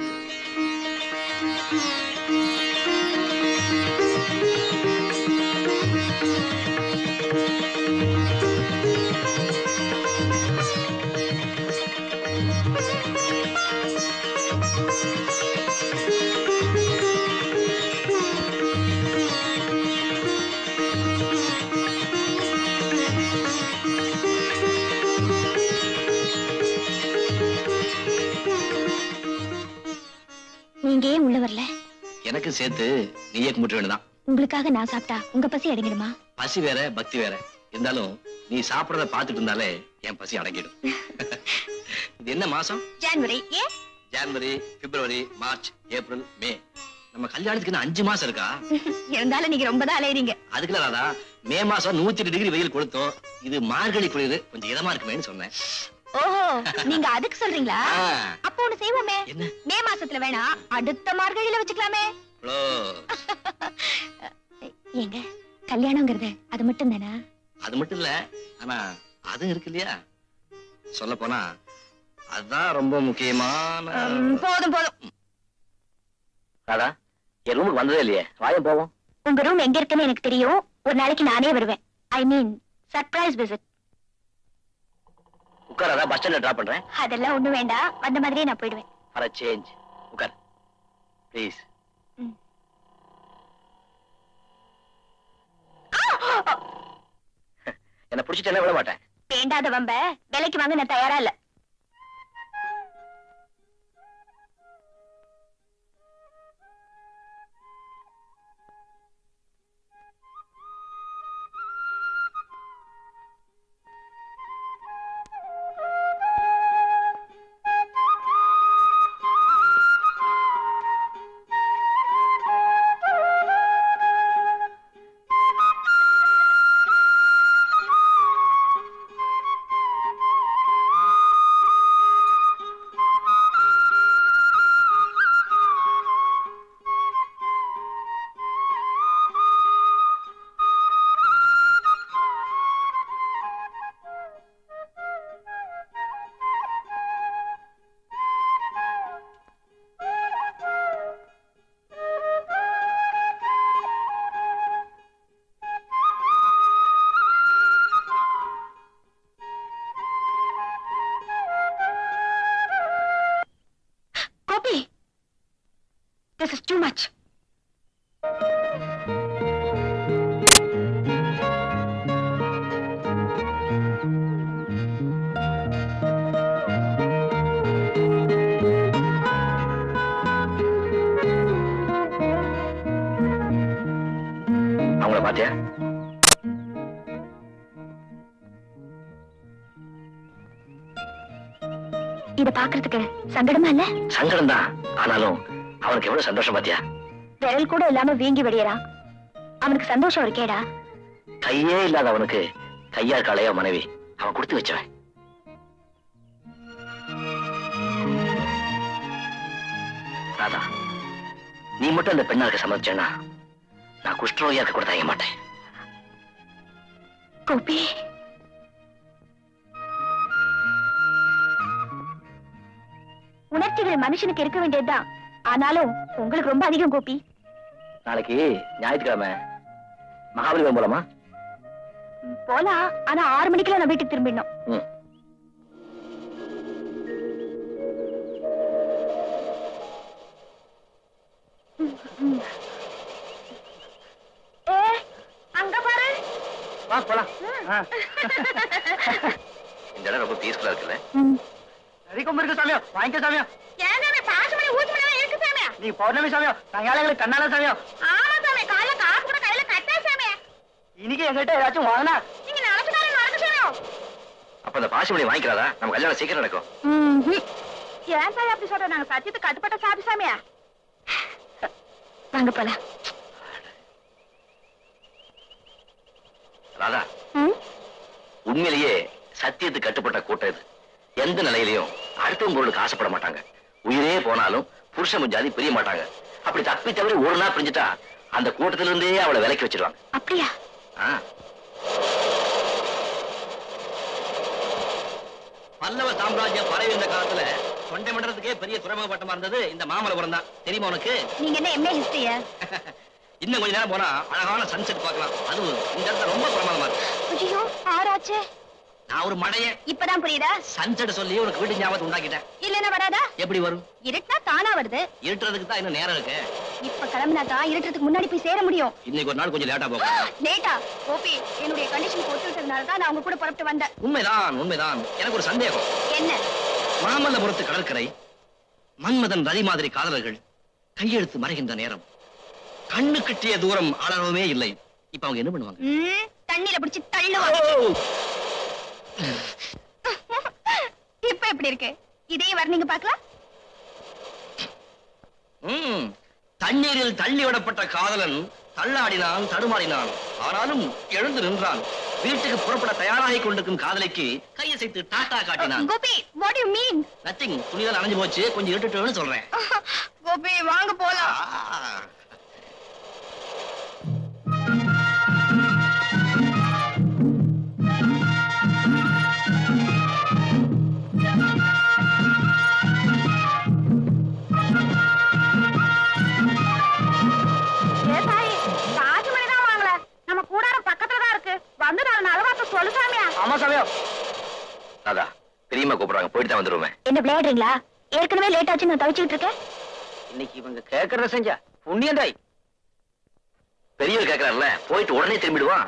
நீங்க ஏன் உள்ள வரல? எனக்கு சேர்த்து நீயே கும்பிட்டு வேணுதான். உங்களுக்காக நான் சாப்பிட்டா உங்க பசி அடங்கிடுமா? பசி வேற பக்தி வேற இருந்தாலும் நீ சாப்பிடறத பாத்துட்டு இருந்தாலே என் பசி அடங்கிடும். இது என்ன மாசம்? ஜனவரி. ஏன்? ஜனவரி, பிப்ரவரி, மார்ச், ஏப்ரல், மே. நம்ம கல்யாணத்துக்கு இன்னும் அஞ்சு மாசம் இருக்கா? இருந்தாலும் நீங்க ரொம்ப தான் அலையறீங்க. அதுக்குள்ள ராதா, மே மாசம் நூத்தி எட்டு டிகிரி வெயில் கொடுத்தோம். இது மார்கழி குளிர், கொஞ்சம் இதமா இருக்குமேன்னு சொன்னேன். ஓஹோ, நீங்க அதுக்கு சொல்றீங்களா? அப்ப ஒண்ணு செய்வோமே. மே மாசத்துல வேணா அடுத்த மார்கழியில வச்சுக்கலாமே. ஏங்க, கல்யாணங்கிறது அது மட்டும் தானா? அது மட்டும் இல்ல, ஆனா அது இருக்கு இல்லையா, சொல்ல போனா அதுதான் ரொம்ப முக்கியமான. போதும் போதும். ராதா, என் ரூமுக்கு வந்ததே இல்லையே, வாயம் போவோம். உங்க ரூம் எங்க இருக்குன்னு எனக்கு தெரியும். ஒரு நாளைக்கு நானே வருவேன். I mean surprise visit. உட்காராதா, பஸ் ஸ்டாண்ட்ல டிராப் பண்றேன். அதெல்லாம் ஒண்ணு வேண்டாம், வந்த மாதிரியே நான் போயிடுவேன். For a change. உட்கார் ப்ளீஸ். என்ன புடிச்சிட்டு என்ன விட மாட்டேன். வேண்டாத வம்ப விலைக்கு வாங்க நான் தயாரா இல்ல. This is too much. அவங்கள பாத்தியா? இத பாக்குறதுக்கு சங்கடமா இல்ல? சங்கடம் தான், ஆனாலும் அவனுக்கு எவ்வளவு சந்தோஷம் பாத்தியா? விரல் கூட இல்லாம வீங்கி வெடியறான். அவனுக்கு சந்தோஷம் இருக்கேடா. கையே இல்லாத அவனுக்கு கையா இருக்காளையா மனைவி, அவன் கொடுத்து வச்சவன். ராதா, நீ மட்டும் அந்த பெண்ணாருக்கு சம்மதிச்சேன்னா நான் குஷ்டரோகியா இருக்க கூட தயங்க மாட்டேன். கோபி, உணர்ச்சிகள் மனுஷனுக்கு இருக்க வேண்டியதுதான். ஆனாலும் உங்களுக்கு ரொம்ப அதிகம் கோபி. நாளைக்கு ஞாயிற்றுக்கிழமை மகாபலிபுரம் போலாமா? போலாம், ஆனா ஆறு மணிக்கெல்லாம் நான் வீட்டுக்கு திரும்பிடணும். ம். ஏ, அங்க பாரு. வா போலாம். இந்த இடம் ரொம்ப பீஸ்ஃபுல்லா இருக்குல்ல? நரி கொம்பு இருக்கு சாமியோ, வாங்கிக்க சாமியோ. ஏன் சாமி பாசுமணி ஊசுமணி எல்லாம் இருக்கு சாமி? நீ பௌர்ணமி சாமியோ, சாயங்காலங்களுக்கு கண்ணால சாமியோ. ஆமா சாமி, காலைல காசு கூட கையில கட்டா சாமி. இன்னைக்கு எங்கிட்ட ஏதாச்சும் வாங்கினா நீங்க நினைச்சுட்டாலும் நடக்கு சாமியோ. அப்ப அந்த பாசிமணி வாங்கிக்கிறாதா? நம்ம கல்யாணம் சீக்கிரம் நடக்கும். ஏன் சாமி அப்படி சொல்ற? நாங்க சத்தியத்துக்கு கட்டுப்பட்ட சாமி சாமியா? வாங்க போலாம். ராதா, உண்மையிலேயே சத்தியத்துக்கு கட்டுப்பட்ட கூட்டம் இது. எந்த நிலையிலையும் அடுத்தவங்க பொருளுக்கு ஆசைப்பட மாட்டாங்க. உயிரே போனாலும் புருஷன் ஜாதி பிரிய மாட்டாங்க. அப்படி தப்பி தவறி ஒரு நாள் பிரிஞ்சுட்டா அந்த கூட்டத்தில இருந்தே அவளை விலக்கி வச்சிருவாங்க. அப்படியா? பல்லவ சாம்ராஜ்யம் பரவி இருந்த காலத்துல தொண்டை மண்டலத்துக்கே பெரிய துறைமுகப்பட்டமா இருந்தது இந்த மாமல்லபுரம் தான். தெரியுமா உனக்கு? நீங்க என்ன எம்ஏ ஹிஸ்டரியா? இன்னும் கொஞ்ச நேரம் போனா அழகான சன்செட் பார்க்கலாம். அதுவும் இந்த இடத்துல ரொம்ப பிரமாதமா இருக்கு. ஐயோ, ஆராச்சே. நான் ஒரு மடைய இப்பதான் புரியுதா? சன்செட் சொல்லி உனக்கு வீட்டு ஞாபகத்தை உண்டாக்கிட்டேன். இல்லன்னா வராதா? எப்படி வரும்? இருட்டா தானா வருது. இருட்டுறதுக்கு தான் இன்னும் நேரம் இருக்கு. இப்ப கிளம்பினாதான் இருட்டுறதுக்கு முன்னாடி போய் சேர முடியும். இன்னைக்கு ஒரு நாள் கொஞ்சம் லேட்டா போகும். லேட்டா? கோபி, என்னுடைய கண்டிஷனுக்கு ஒத்துக்கிட்டதுனால தான் நான் உங்க கூட புறப்பட்டு வந்தேன். உண்மைதான் உண்மைதான். எனக்கு ஒரு சந்தேகம். என்ன? மாமல்லபுரத்து கடற்கரை, மன்மதன் ரதி மாதிரி காதலர்கள் கையெழுத்து மறைகின்ற நேரம், கண்ணு கட்டிய தூரம் அளவே இல்லை. இப்ப அவங்க என்ன பண்ணுவாங்க? ம், தண்ணியில பிடிச்சு தள்ளுவாங்க. இப்ப எப்படி இருக்கு? இதே வர்ணிங்க பார்க்கலாம். ம், தண்ணீரில் தள்ளி விடப்பட்ட காதலன் தள்ளாடினான், தடுமாறினான். ஆனாலும் எழுந்து நின்றான். வீட்டுக்கு புறப்பட தயாராகி கொண்டிருக்கும் காதலிக்கு கையசைத்து டாட்டா காட்டினான். Gopi, what do you mean? Nothing. துணிதான் அணைஞ்சு போச்சு, கொஞ்சம் இருட்டுன்னு சொல்றேன். கோபி, வாங்க போலாம். ஆமா சாமியோ. ராதா, பெரியம்மா கூப்பிடுறாங்க, போயிட்டு தான் வந்துருவேன். என்ன விளையாடுறீங்களா? ஏற்கனவே லேட் ஆச்சு, நான் தவிச்சுக்கிட்டு இருக்கேன். இன்னைக்கு இவங்க கேட்கறத செஞ்சா புண்ணியந்தாய். பெரியவர் கேட்கிறாருல, போயிட்டு உடனே திரும்பிடுவான்.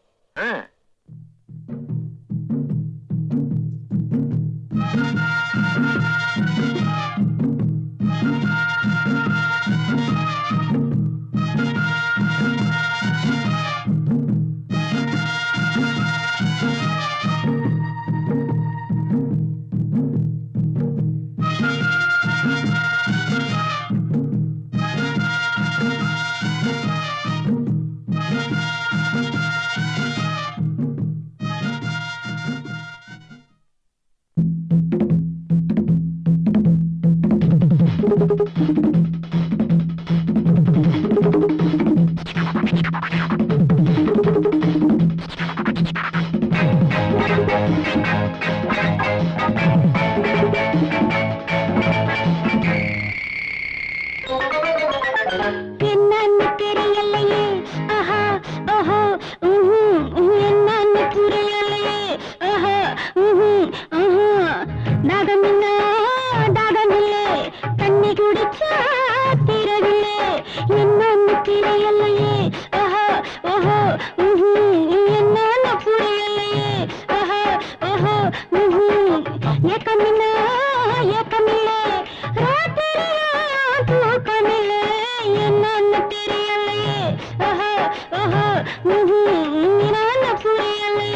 என்னன்னு தெரியலையே, ஆஹா ஓஹோ, என்னன்னு புரியலையே, ஆஹா ஆஹா, தாகமில்லை தாகமில்லை, தண்ணி குடிச்சா திரவில்லை. என்னன்னு தெரியலையே, ஆஹா ஓஹோ, என்னன்னு புரியலையே, ஆஹா ஓஹோ, ஏக்கமில்லை ஏக்கமில்லை, ராத்திரியா தூக்கமில்லை. என்னன்னு தெரியலையே, ஆஹா ஆஹா, என்னன்னு புரியலையே.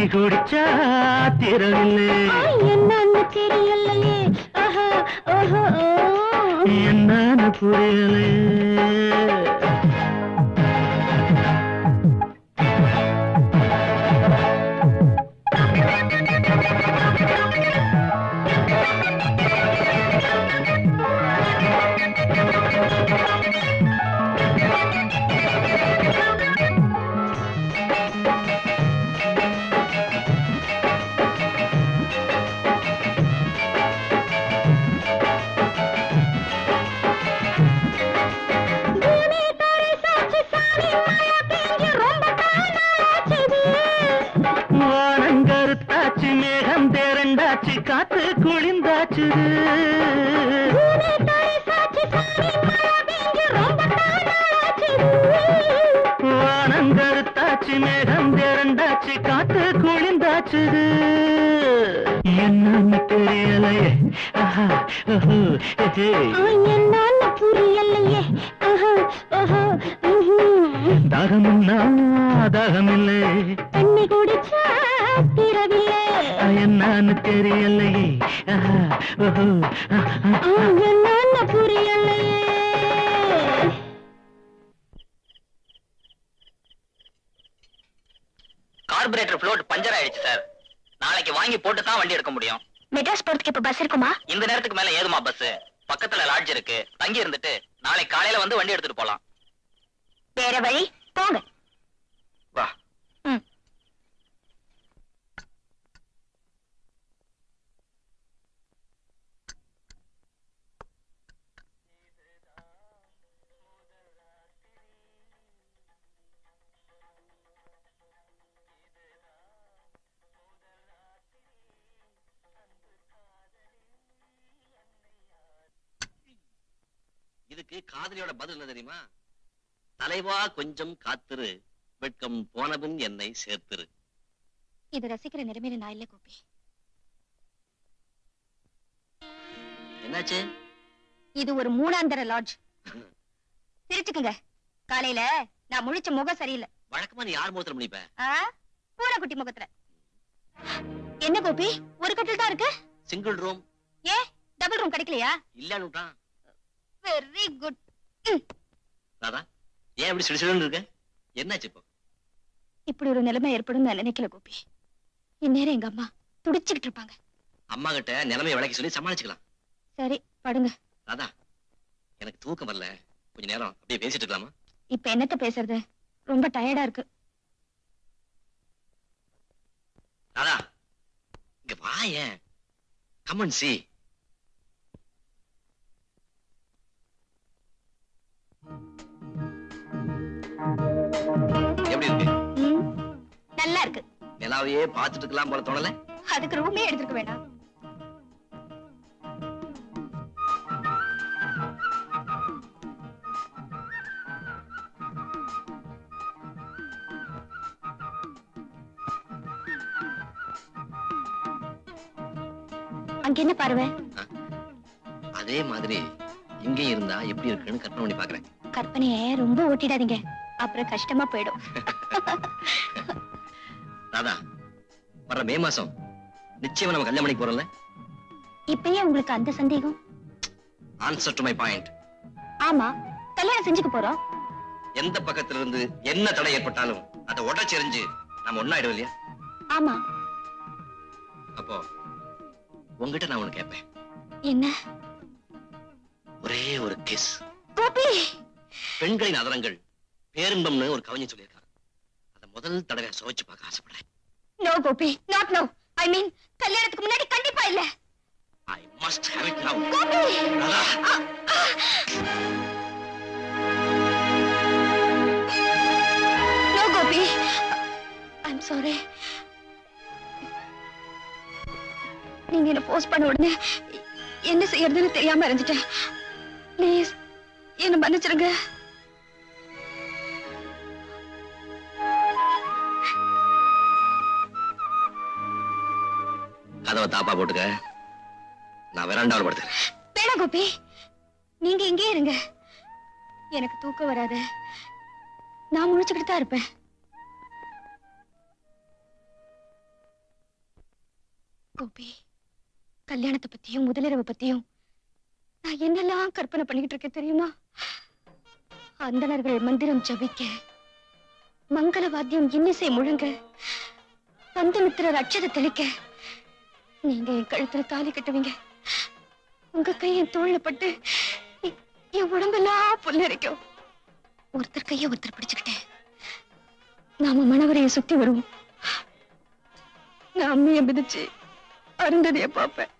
தண்ணி குடிச்சா திரவில்லை என்னன்னு தெரியலையே என்னன்னு புரியலே காத்து குளிந்தாச்சு வானங்கருத்தாச்சு மேகம் திரண்டாச்சு காத்து குளிந்தாச்சு என்னன்னு தெரியலையே என்னன்னு புரியலையே தாகமுன்னா தாகமில்லை தண்ணி குடிச்சா திரவில்லை என்னன்னு தெரியலையே என்னன்னு புரியலையே கார்பரேட்டர் ஃப்ளோட் பஞ்சர் ஆயிடுச்சு சார். நாளைக்கு வாங்கி போட்டு தான் வண்டி எடுக்க முடியும். மெட்ராஸ் போறதுக்கு இப்ப பஸ் இருக்குமா? இந்த நேரத்துக்கு மேல ஏதுமா பஸ்? பக்கத்துல லாட்ஜ் இருக்கு, தங்கி இருந்துட்டு நாளைக்கு காலையில வந்து வண்டி எடுத்துட்டு போலாம். வேற வழி போங்க. வா. ம். இதுக்கு காதலியோட பதில் என்ன தெரியுமா? தலைவா கொஞ்சம் காத்திரு, வெட்கம் போனபின் என்னை சேர்த்திரு. இது ரசிக்கிற நிலைமையில நான் இல்ல கோபி. என்னாச்சு? இது ஒரு மூணாந்தர லாட்ஜ். சிரிச்சுக்குங்க. காலையில நான் முழிச்ச முகம் சரியில்லை. வழக்கமா நீ யார் முகத்துல முடிப்ப? பூராக்குட்டி முகத்துல. என்ன கோபி, ஒரு கட்டில் தான் இருக்கு? Single room. A double room கிடைக்கலையா? இல்லன்னுட்டான். Very good. ராதா, ஏன் இப்படி சிடுசிடுன்னு இருக்க? என்னாச்சு இப்போ? இப்படி ஒரு நிலைமை ஏற்படும் நான் நினைக்கல கோபி. இந்நேரம் எங்க அம்மா துடிச்சுக்கிட்டு இருப்பாங்க. அம்மா கிட்ட நிலைமையை விளக்கி சொல்லி சமாளிச்சுக்கலாம். சரி படுங்க. ராதா, எனக்கு தூக்கம் வரல, கொஞ்ச நேரம் அப்படியே பேசிட்டு இருக்கலாமா? இப்ப என்னத்த பேசுறது, ரொம்ப டயர்டா இருக்கு. ராதா, இங்க வாயேன். Come and see. எப்படி இருக்கு? நல்லா இருக்கு. நிலாவையே பார்த்துட்டு இருக்கலாம் போல தோணல? அதுக்கு ரூமே எடுத்துக்க வேண்டாம். அங்க என்ன பார்வை? அதே மாதிரி இங்க இருந்தா எப்படி இருக்குன்னு கற்பனை பண்ணி பாக்குறேன். கற்பனைய ரொம்ப ஓட்டிடாதீங்க, அப்புறம் கஷ்டமா போயிடும். ராதா, வர மே மாசம் நிச்சயமா நம்ம கல்யாணம் பண்ணிக்கு போறோம்ல? இப்பயே உங்களுக்கு அந்த சந்தேகம்? Answer to my point. ஆமா, கல்யாணம் செஞ்சுக்க போறோம். எந்த பக்கத்துல இருந்து என்ன தடை ஏற்பட்டாலும் அதை உடச்செறிஞ்சு நம்ம ஒண்ணாயிடும் இல்லையா? ஆமா. அப்போ உங்ககிட்ட நான் ஒண்ணு கேட்பேன். என்ன? ஒரே ஒரு கிஸ். கோபி, பெண்களின் அதரங்கள் பேரின்பம்னு ஒரு கவிஞன் சொல்லியிருக்காங்க. அத முதல் தடவை சுவைச்சு பார்க்க ஆசைப்படுறேன். No Gopi, not no. I mean கல்யாணத்துக்கு முன்னாடி கண்டிப்பா இல்ல. I must have it now. Gopi, no Gopi, I am sorry. நீங்க என்ன போஸ்ட் பண்ண உடனே என்ன செய்யறதுன்னு தெரியாம இருந்துட்டேன். ப்ளீஸ் என்ன மன்னிச்சிருங்க. கதவை தாப்பா போட்டுக்க, நான் வெராண்டாவில் படுத்துக்கிறேன். வேணா கோபி, நீங்க இங்கே இருங்க. எனக்கு தூக்கம் வராது, நான் முழிச்சுக்கிட்டு தான் இருப்பேன். கோபி, கல்யாணத்தை பத்தியும் முதலிரவை பத்தியும் நான் என்னெல்லாம் கற்பனை பண்ணிக்கிட்டு இருக்கேன் தெரியுமா? அந்தணர்கள் மந்திரம் ஜபிக்க, மங்கள வாத்தியம் இன்னிசை முழங்க, பந்தமித்திரர் அட்சதை தெளிக்க, நீங்க என் கழுத்துல தாலி கட்டுவீங்க. உங்க கை என் தோள்ல பட்டு என் உடம்பெல்லாம் புல்லரிக்கும். ஒருத்தர் கைய ஒருத்தர் பிடிச்சுக்கிட்டேன் நாம மணவரைய சுத்தி வருவோம். நான் அம்மைய மிதிச்சு அருந்ததிய பாப்பேன்.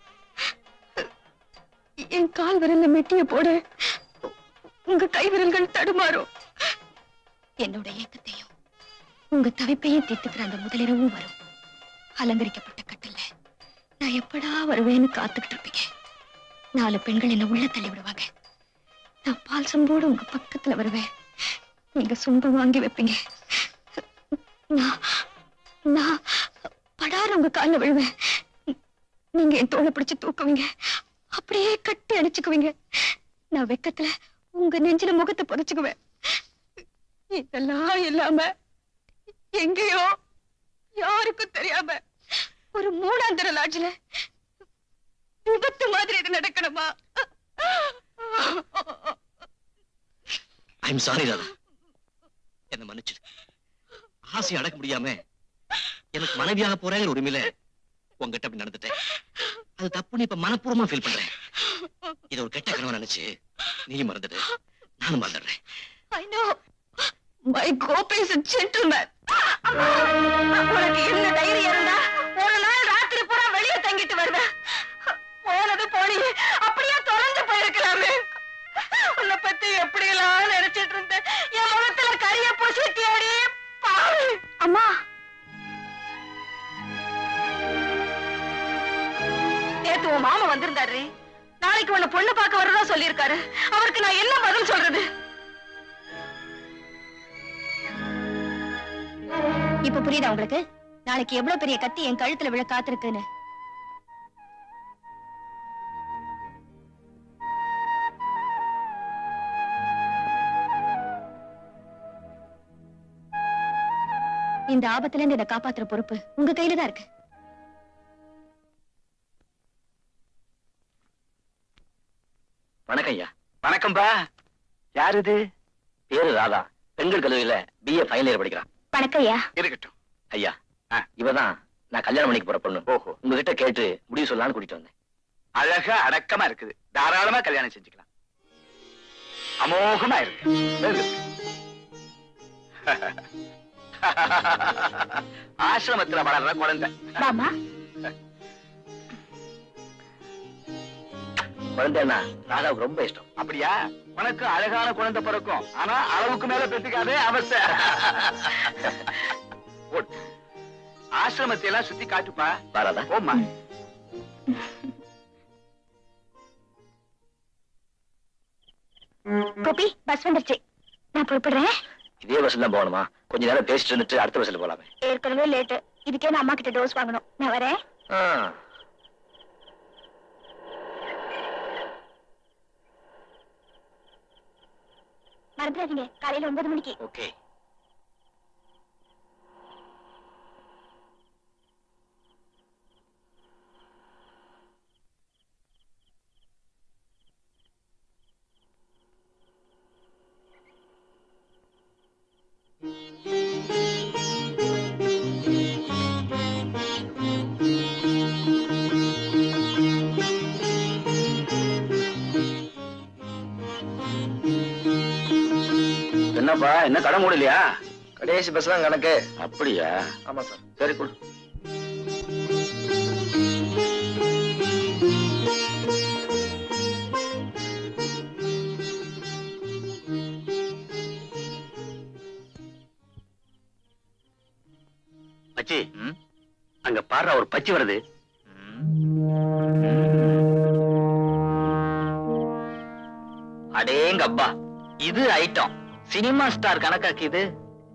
என் கால் விரல்ல மெட்டிய போட உங்க கை விரல்கள் தடுமாறும். என்னோட ஏக்கத்தையும் உங்க தவிப்பையும் தீர்த்துக்கிற அந்த முதலிரவும் வரும். அலங்கரிக்கப்பட்ட கட்டில்ல நான் எப்படா வருவேன்னு காத்துக்கிட்டு இருப்பீங்க. நாலு பெண்கள் என்ன உள்ள தள்ளி விடுவாங்க. நான் பால் சொம்போடு உங்க பக்கத்துல வருவேன். நீங்க சொம்ப வாங்கி வைப்பீங்க. நான் நான் படார உங்க கால்ல விழுவேன். நீங்க என் தோளை பிடிச்சு தூக்குவீங்க. அப்படியே கட்டி அடிச்சுக்குவீங்க. நான் வெக்கத்துல உங்க நெஞ்சில முகத்தை புதைச்சுக்குவேன். இதெல்லாம் இல்லாம எங்கேயோ யாருக்கும் தெரியாம ஒரு மூணாந்தர லாட்ஜ்ல விபத்து மாதிரி இது நடக்கணுமா? ஐம் சாரி ராதா, என்ன மன்னிச்சிடு. ஆசை அடக்க முடியாம எனக்கு மனைவியாக போறேங்கிற உரிமையில உங்ககிட்ட அப்படி நடந்துட்டேன். அது தப்புன்னு இப்ப மனப்பூர்வமா ஃபீல் பண்றேன். இதை ஒரு கெட்ட கனவா நினைச்சு நீ மறந்துடு, நானும் மறந்துடுறேன். I know. My Gopi is a gentleman. உனக்கு என்ன தைரியம் இருந்தா ஒரு நாள் ராத்திரி பூரா வெளியே தங்கிட்டு வருவேன். போனது போனி அப்படியே தொலைஞ்சு போயிருக்கலாமே. உன்னை பத்தி எப்படி எல்லாம் நினைச்சிட்டு இருந்தேன். என் முகத்துல கரிய பூசிட்டியாடி பாவி. அம்மா, நேத்து உன் மாமா வந்திருந்தாரு. நாளைக்கு உன்னை பொண்ணு பார்க்க வரதா சொல்லியிருக்காரு. அவருக்கு நான் என்ன பதில் சொல்றது? இப்ப புரியுதா உங்களுக்கு? நாளைக்கு எவ்வளவு பெரிய கத்தி என் கழுத்துல விழ காத்திருக்குன்னு. இந்த ஆபத்துல இருந்து இதை காப்பாத்துற பொறுப்பு உங்க கையில தான் இருக்கு. வணக்கம் ஐயா. வணக்கம்பா. யாரு இது? பேரு ராதா, பெண்கள் கல்லூரியில பிஏ ஃபைனல் இயர் படிக்கிறான். வணக்கம் ஐயா. இருக்கட்டும் ஐயா, இவதான் நான் கல்யாணம் பண்ணிக்க போற பொண்ணு. ஓஹோ, உங்ககிட்ட கேட்டு முடிவு சொல்லலாம்னு கூட்டிட்டு வந்தேன். அழகா அடக்கமா இருக்குது. தாராளமா கல்யாணம் செஞ்சுக்கலாம். அமோகமா இருக்கு. வெகு. ஆசிரமத்துல வளர்ற குழந்தை. மாமா, குழந்தைன்னா ராதாவுக்கு ரொம்ப இஷ்டம். அப்படியா? உனக்கு அழகான குழந்தை பிறக்கும். ஆனா அளவுக்கு மேல பெற்றுக்காதே, அவச. ஆசிரமத்தை எல்லாம் சுத்தி காட்டுப்பா. ராதா, ஓமா. கோபி, பஸ் வந்துருச்சு. நான் புறப்படுறேன். இதே பஸ்ல தான் போகணுமா? கொஞ்ச நேரம் பேசிட்டு இருந்துட்டு அடுத்த பஸ்ல போலாமே. ஏற்கனவே லேட்டு. இதுக்கே நான் அம்மா கிட்ட டோஸ் வாங்கணும். நான் வரேன். மறந்துடாதீங்க, காலையில ஒன்பது மணிக்கு. ஓகே. என்னப்பா, என்ன கடை மூடலையா? கடைசி பஸ் தான் கணக்கு. அப்படியா? ஆமா சார். சரி, கொடு. பச்சி, அங்க பாரு, ஒரு பச்சி வருது. அடேங்க அப்பா, இது ஐட்டம். சினிமா ஸ்டார் கணக்காக்கு இது.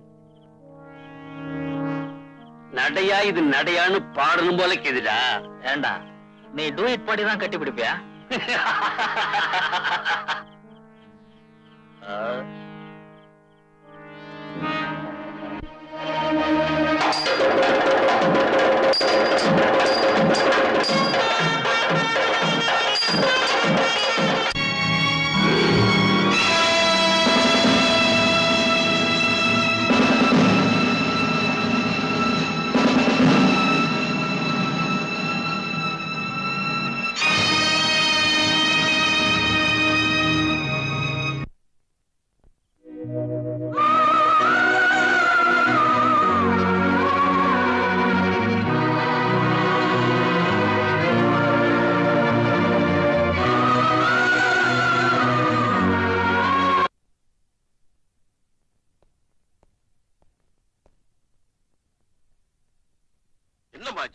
நடையா இது நடையான்னு பாடணும் போல கேதுடா. ஏண்டா, நீ டூயிட் பாடி தான் கட்டி பிடிப்பியா?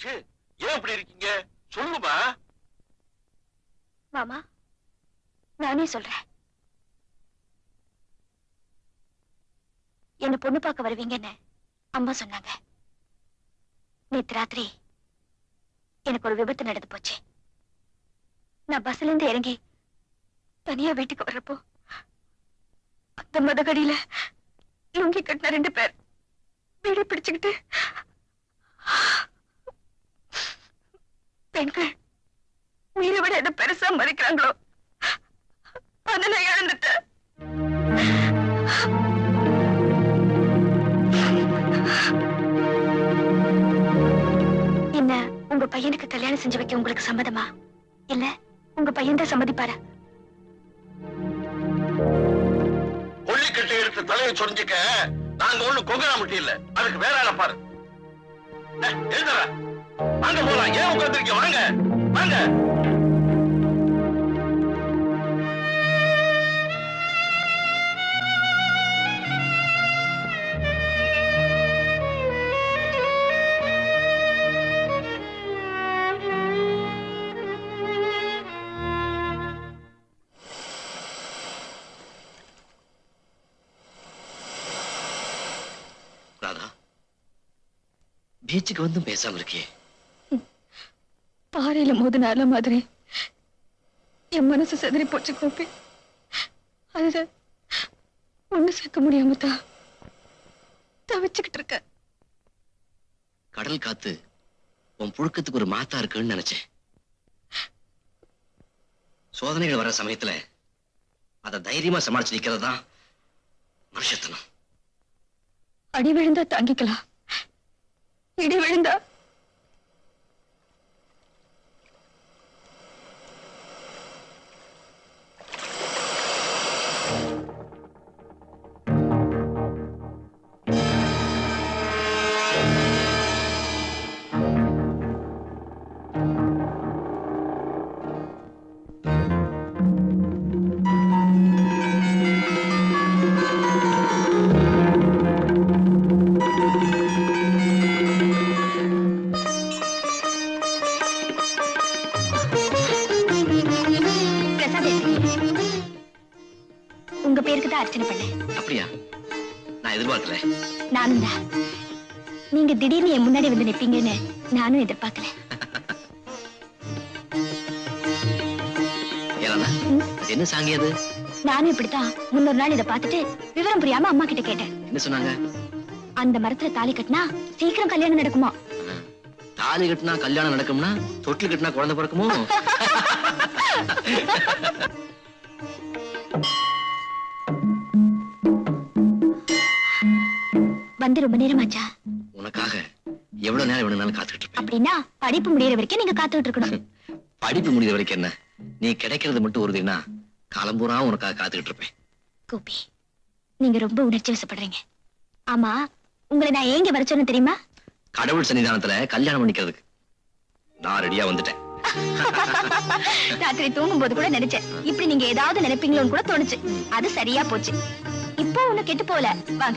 என்னாச்சு? ஏன் இப்படி இருக்கீங்க? சொல்லுமா. மாமா, நானே சொல்றேன். என்ன பொண்ணு பார்க்க வருவீங்கன்னு அம்மா சொன்னாங்க. நேத்து ராத்திரி எனக்கு ஒரு விபத்து நடந்து போச்சு. நான் பஸ்ல இருந்து இறங்கி தனியா வீட்டுக்கு வர்றப்போ அந்த மதகடியில லுங்கி கட்டின ரெண்டு பேர் வீடு பிடிச்சுக்கிட்டு பெண்கள் உயிரை விட எதை பெருசா மதிக்கிறாங்களோ அதை நான் இழந்துட்டேன். என்ன உங்க பையனுக்கு கல்யாணம் செஞ்சு வைக்க உங்களுக்கு சம்மதமா? இல்ல உங்க பையன் தான் சம்மதிப்பாரா? கொள்ளிக்கட்டை எடுத்து தலையை சொரிஞ்சுக்க நாங்க ஒண்ணு கொங்கரா முட்டி இல்ல. அதுக்கு வேற ஆள பாரு. எழுதுற வாங்க போலாம். ஏன் உட்கார்ந்துருக்க? வாங்க வாங்க. ராதா, பீச்சுக்கு வந்தும் பேசாம இருக்கியே. பாறையில மோதினால மாதிரி என் மனசு செதறி போச்சு கோபி. அது ஒண்ணு சேர்க்க முடியாம தான் தவிச்சுக்கிட்டு இருக்க. கடல் காத்து உன் புழுக்கத்துக்கு ஒரு மாத்தா இருக்குன்னு நினைச்சேன். சோதனைகள் வர சமயத்துல அதை தைரியமா சமாளிச்சு நிக்கிறது தான் மனுஷத்தனம். அடி விழுந்தா தாங்கிக்கலாம், இடி விழுந்தா அர்ச்சனை பண்ணேன். அப்படியா? நான் எதிர்பார்க்கல. நானும் தான். நீங்க திடீர்னு என் முன்னாடி வந்து நிப்பீங்கன்னு நானும் எதிர்பார்க்கல. என்ன சாங்கி அது? நானும் இப்படித்தான் முன்னொரு நாள் இதை பார்த்துட்டு விவரம் புரியாம அம்மா கிட்ட கேட்டேன். என்ன சொன்னாங்க? அந்த மரத்துல தாலி கட்டினா சீக்கிரம் கல்யாணம் நடக்குமா? தாலி கட்டினா கல்யாணம் நடக்கும்னா தொட்டில் கட்டினா குழந்தை பிறக்குமோ? வந்து ரொம்ப நேரம் ஆச்சா? உனக்காக எவ்வளவு நேரம் வேணும்னாலும் காத்துக்கிட்டு இருப்பேன். அப்படின்னா படிப்பு முடியற வரைக்கும் நீங்க காத்துக்கிட்டு இருக்கணும். படிப்பு முடியற வரைக்கும் என்ன, நீ கிடைக்கிறது மட்டும் உறுதினா காலம்பூரா உனக்காக காத்துக்கிட்டு இருப்பேன். கோபி, நீங்க ரொம்ப உணர்ச்சி வசப்படுறீங்க. ஆமா, உங்களை நான் ஏங்க வர சொன்னேன் தெரியுமா? கடவுள் சன்னிதானத்துல கல்யாணம் பண்ணிக்கிறதுக்கு. நான் ரெடியா வந்துட்டேன். ராத்திரி தூங்கும் போது கூட நினைச்சேன் இப்படி நீங்க ஏதாவது நினைப்பீங்களோன்னு கூட தோணுச்சு. அது சரியா போச்சு. இப்போ ஒண்ணு கெட்டு போல. வாங்க.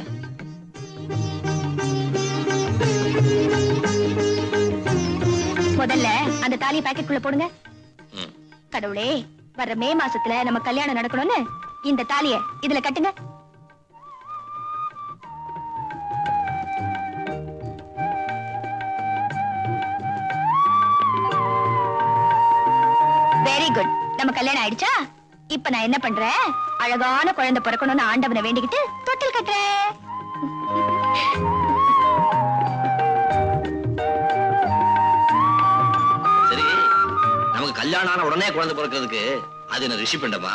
முதல்ல அந்த தாலி பாக்கெட்டுக்குள்ள போடுங்க. கடவுளே, வர்ற மே மாசத்துல நம்ம கல்யாணம் நடக்கணும்னு இந்த தாலிய இதுல கட்டுங்க. Very good. நம்ம கல்யாணம் ஆயிடுச்சா? இப்ப நான் என்ன பண்றேன், அழகான குழந்தை பிறக்கணும்னு ஆண்டவனை வேண்டிக்கிட்டு தொட்டில் கட்டுறேன். சரி, நமக்கு கல்யாணம் ஆன உடனே குழந்தை பிறக்கிறதுக்கு அது என்ன ரிஷி பிண்டமா?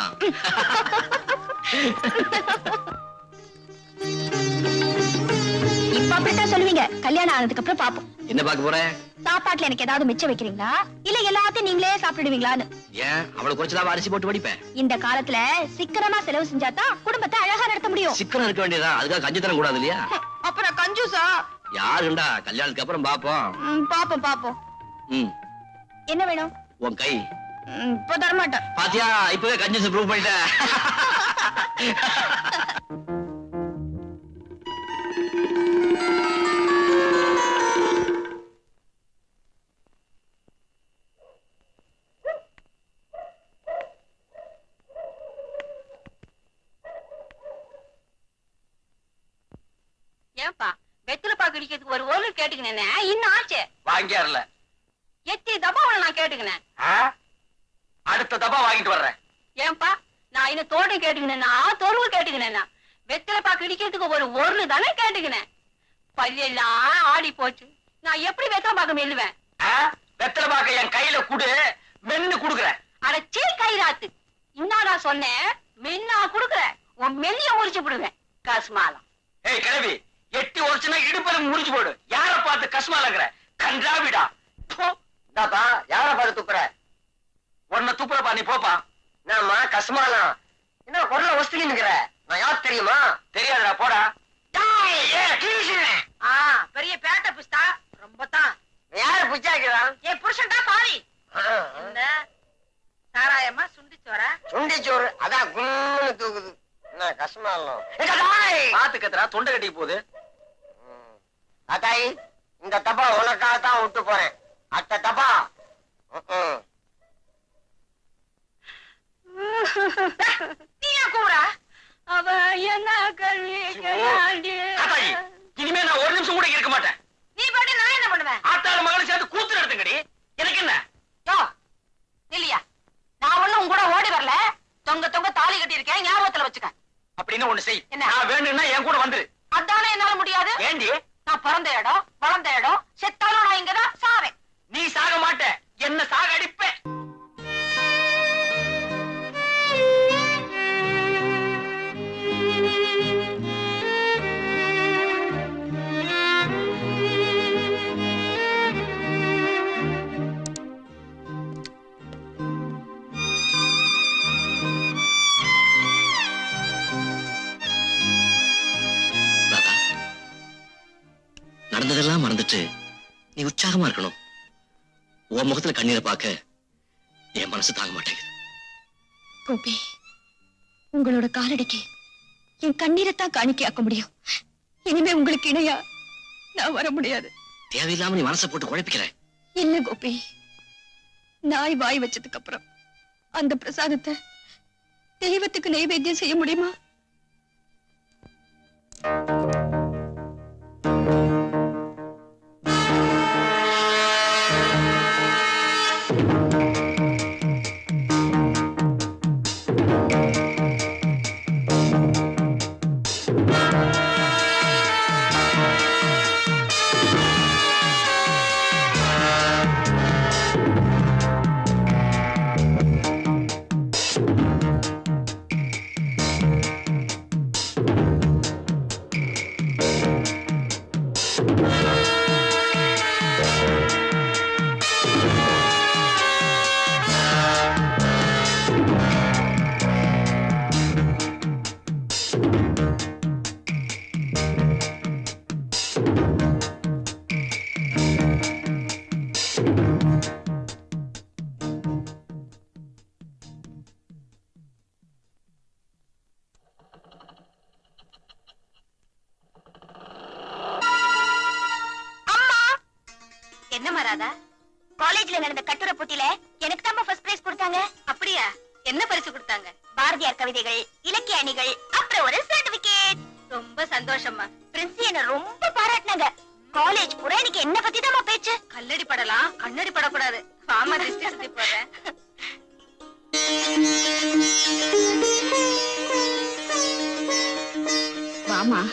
இப்ப அப்படித்தான் சொல்லுவீங்க. கல்யாணம் ஆனதுக்கு அப்புறம் பாப்போம். என்ன பார்க்க போற? சாப்பாட்டுல எனக்கு ஏதாவது மிச்சம் வைக்கிறீங்களா, இல்ல எல்லாத்தையும் நீங்களே சாப்பிடுவீங்களான்னு. ஏன் அவளை குறைச்சலாவ அரிசி போட்டு வடிப்பேன்? இந்த காலத்துல சிக்கனமா செலவு செஞ்சாதான் குடும்பத்தை அழகா நடத்த முடியும். சிக்கனம் இருக்க வேண்டியதா, அதுக்காக கஞ்சித்தனம் கூடாது இல்லையா? அப்புறம் கஞ்சூசா? யாருண்டா, கல்யாணத்துக்கு அப்புறம் பாப்போம். பாப்போம் பாப்போம். ம், என்ன வேணும்? உன் கை. இப்ப தரமாட்டேன். பாத்தியா, இப்பவே கஞ்சூஸ் ப்ரூவ் பண்ணிட்ட. ஏன்பா வெத்தில பாக்கு இடிக்கிறதுக்கு ஒரு ஒரு கேட்டுக்கினேனே இன்னும் ஆச்சு வாங்கியாருல எத்தி தபாவை நான் கேட்டுக்கினேன் அடுத்த தபா வாங்கிட்டு வர்றேன். ஏன்பா நான் இன்னும் தோட்டம் கேட்டுக்கினேன்னா தொழுவு கேட்டுக்கினேன்னா வெத்தில பாக்கு இடிக்கிறதுக்கு ஒரு ஒரு தானே கேட்டுக்கினேன். பல்லெல்லாம் ஆடி போச்சு. நான் எப்படி வெத்தலை பாக்க மெல்லுவேன்? வெத்தலை பாக்க என் கையில குடு, மென்னு குடுக்குறேன். அடச்சே கைராத்து இன்னாடா சொன்னேன், மென்னா குடுக்குறேன். உன் மெல்லிய முறிச்சு விடுவேன் கஸ்மாலம். ஏய் கிழவி, எட்டி உரைச்சுனா இடுப்பல முறிச்சு போடு. யார பார்த்து கஸ்மாலங்கிற கன்றாவிடா. தாத்தா யார பார்த்து துப்புற? உன்னை துப்புறப்பா, நீ போப்பா. நாம கஸ்மாலம் என்ன குரல ஒஸ்திலின்னுக்கிற? நான் யார் தெரியுமா? தெரியாதுடா, போடா. பெரிய பேட்ட புஸ்தா ரொம்ப தான். யாரு புச்சாக்கிறான்? என் புருஷன் தான் பாவி. இந்த சாராயமா சுண்டிச்சோர சுண்டிச்சோறு அதான் கும்னு தூக்குது. என்ன கஸ்மாலம்? பாத்து கத்துறா, தொண்டை கட்டி போகுது. அதாயி இந்த தப்பா உனக்காகத்தான் விட்டு போறேன். அத்த தப்பா நீயா கூடா அவ என்ன கல்வி இனிமே நான் ஒரு நிமிஷம் கூட இருக்க மாட்டேன். நீ பாட்டு நான் என்ன பண்ணுவேன்? ஆத்தாள மகளை சேர்ந்து கூத்து நடத்துங்கடி. எனக்கு என்ன யோ இல்லையா, நான் ஒண்ணும் உன் கூட ஓடி வரல. தொங்க தொங்க தாலி கட்டி இருக்கேன், ஞாபகத்துல வச்சுக்க. அப்படின்னு ஒண்ணு செய். என்ன? நான் வேணும்னா என் கூட வந்துரு. அதானே என்னால முடியாது. ஏண்டி? நான் பிறந்த இடம் வளர்ந்த இடம், செத்தாலும் நான் இங்கதான் சாவேன். நீ சாக மாட்ட, என்ன சாக அடிப்பேன். நடந்ததெல்லாம் மறந்துட்டு நீ உற்சாகமா இருக்கணும். உன் முகத்துல கண்ணீரை பார்க்க என் மனசு தாங்க மாட்டேங்குது. கோபி, உங்களோட காலடிக்கு என் கண்ணீரைத்தான் காணிக்கையாக்க முடியும். இனிமே உங்களுக்கு இணையா நான் வர முடியாது. தேவையில்லாம நீ மனசை போட்டு குழப்பிக்கிற. இல்ல கோபி, நாய் வாய் வச்சதுக்கு அப்புறம் அந்த பிரசாதத்தை தெய்வத்துக்கு நைவேத்தியம் செய்ய முடியுமா? என்ன மராதா, காலேஜ்ல நடந்த கட்டுரை போட்டியில எனக்கு தான் ஃபர்ஸ்ட் பிரைஸ் கொடுத்தாங்க. அப்படியா? என்ன பரிசு கொடுத்தாங்க? பாரதியார் கவிதைகள், இலக்கிய அணிகள், அப்புறம் ஒரு சர்டிபிகேட். ரொம்ப சந்தோஷமா. பிரின்சி என்ன ரொம்ப பாராட்டினாங்க. காலேஜ் பூரா எனக்கு என்ன பத்தி தான் பேச்சு. கல்லடி படலாம், கண்ணடி படக்கூடாது. வாமா திருஷ்டி சுத்தி போறேன். வாமா.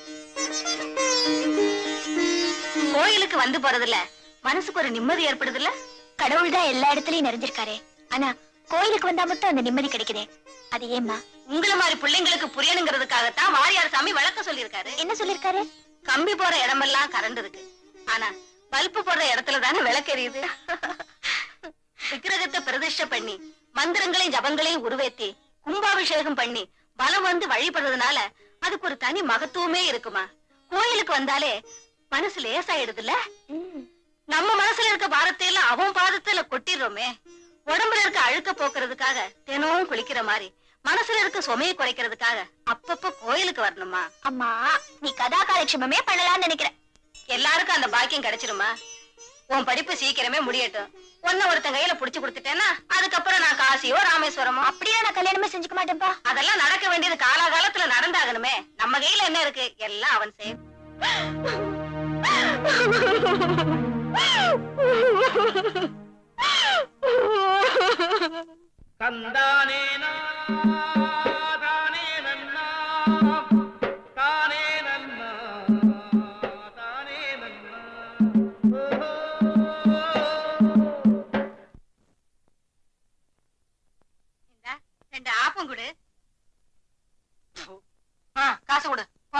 கோயிலுக்கு வந்து போறதுல மனசுக்கு ஒரு நிம்மதி ஏற்படுதுல்ல? கடவுள் தான் எல்லா இடத்துலயும் நிறைஞ்சிருக்காரு. ஆனா கோயிலுக்கு வந்தா மட்டும் அந்த நிம்மதி கிடைக்குதே, அது ஏமா? உங்களை மாதிரி பிள்ளைங்களுக்கு புரியணுங்கிறதுக்காகத்தான் வாரியார் சாமி வழக்க சொல்லியிருக்காரு. என்ன சொல்லிருக்காரு? கம்பி போற இடமெல்லாம் கரண்ட் இருக்கு, ஆனா பல்பு போடுற இடத்துல தானே விளக்கு எரியுது. விக்கிரகத்தை பிரதிஷ்டை பண்ணி மந்திரங்களையும் ஜபங்களையும் உருவேத்தி கும்பாபிஷேகம் பண்ணி பலம் வந்து வழிபடுறதுனால அதுக்கு ஒரு தனி மகத்துவமே இருக்குமா. கோயிலுக்கு வந்தாலே மனசு லேசாயிடுதுல்ல. நம்ம மனசுல இருக்க பாரத்தை எல்லாம் அவன் பாதத்துல கொட்டிடுறோமே. உடம்புல இருக்க அழுக்க போக்குறதுக்காக தினமும் குளிக்கிற மாதிரி மனசுல இருக்க சுமையை குறைக்கிறதுக்காக அப்பப்ப கோயிலுக்கு வரணுமா? அம்மா, நீ கதா காலட்சேபமே பண்ணலாம்னு நினைக்கிற. எல்லாருக்கும் அந்த பாக்கியம் கிடைச்சிருமா? உன் படிப்பு சீக்கிரமே முடியட்டும். ஒன்ன ஒருத்தன் கையில புடிச்சு கொடுத்துட்டேன்னா அதுக்கப்புறம் நான் காசியோ ராமேஸ்வரமோ அப்படியே நான் கல்யாணமே செஞ்சுக்க மாட்டேன்பா. அதெல்லாம் நடக்க வேண்டியது காலாகாலத்துல நடந்தாகணுமே. நம்ம கையில என்ன இருக்கு? எல்லாம் அவன் செய்யும். தந்தானே தானே நன்னா தானே நன்னா தானே நன்னா இந்தா ரெண்டு ஆப்பம் கொடு. ஆ, காசு கொடு. போ.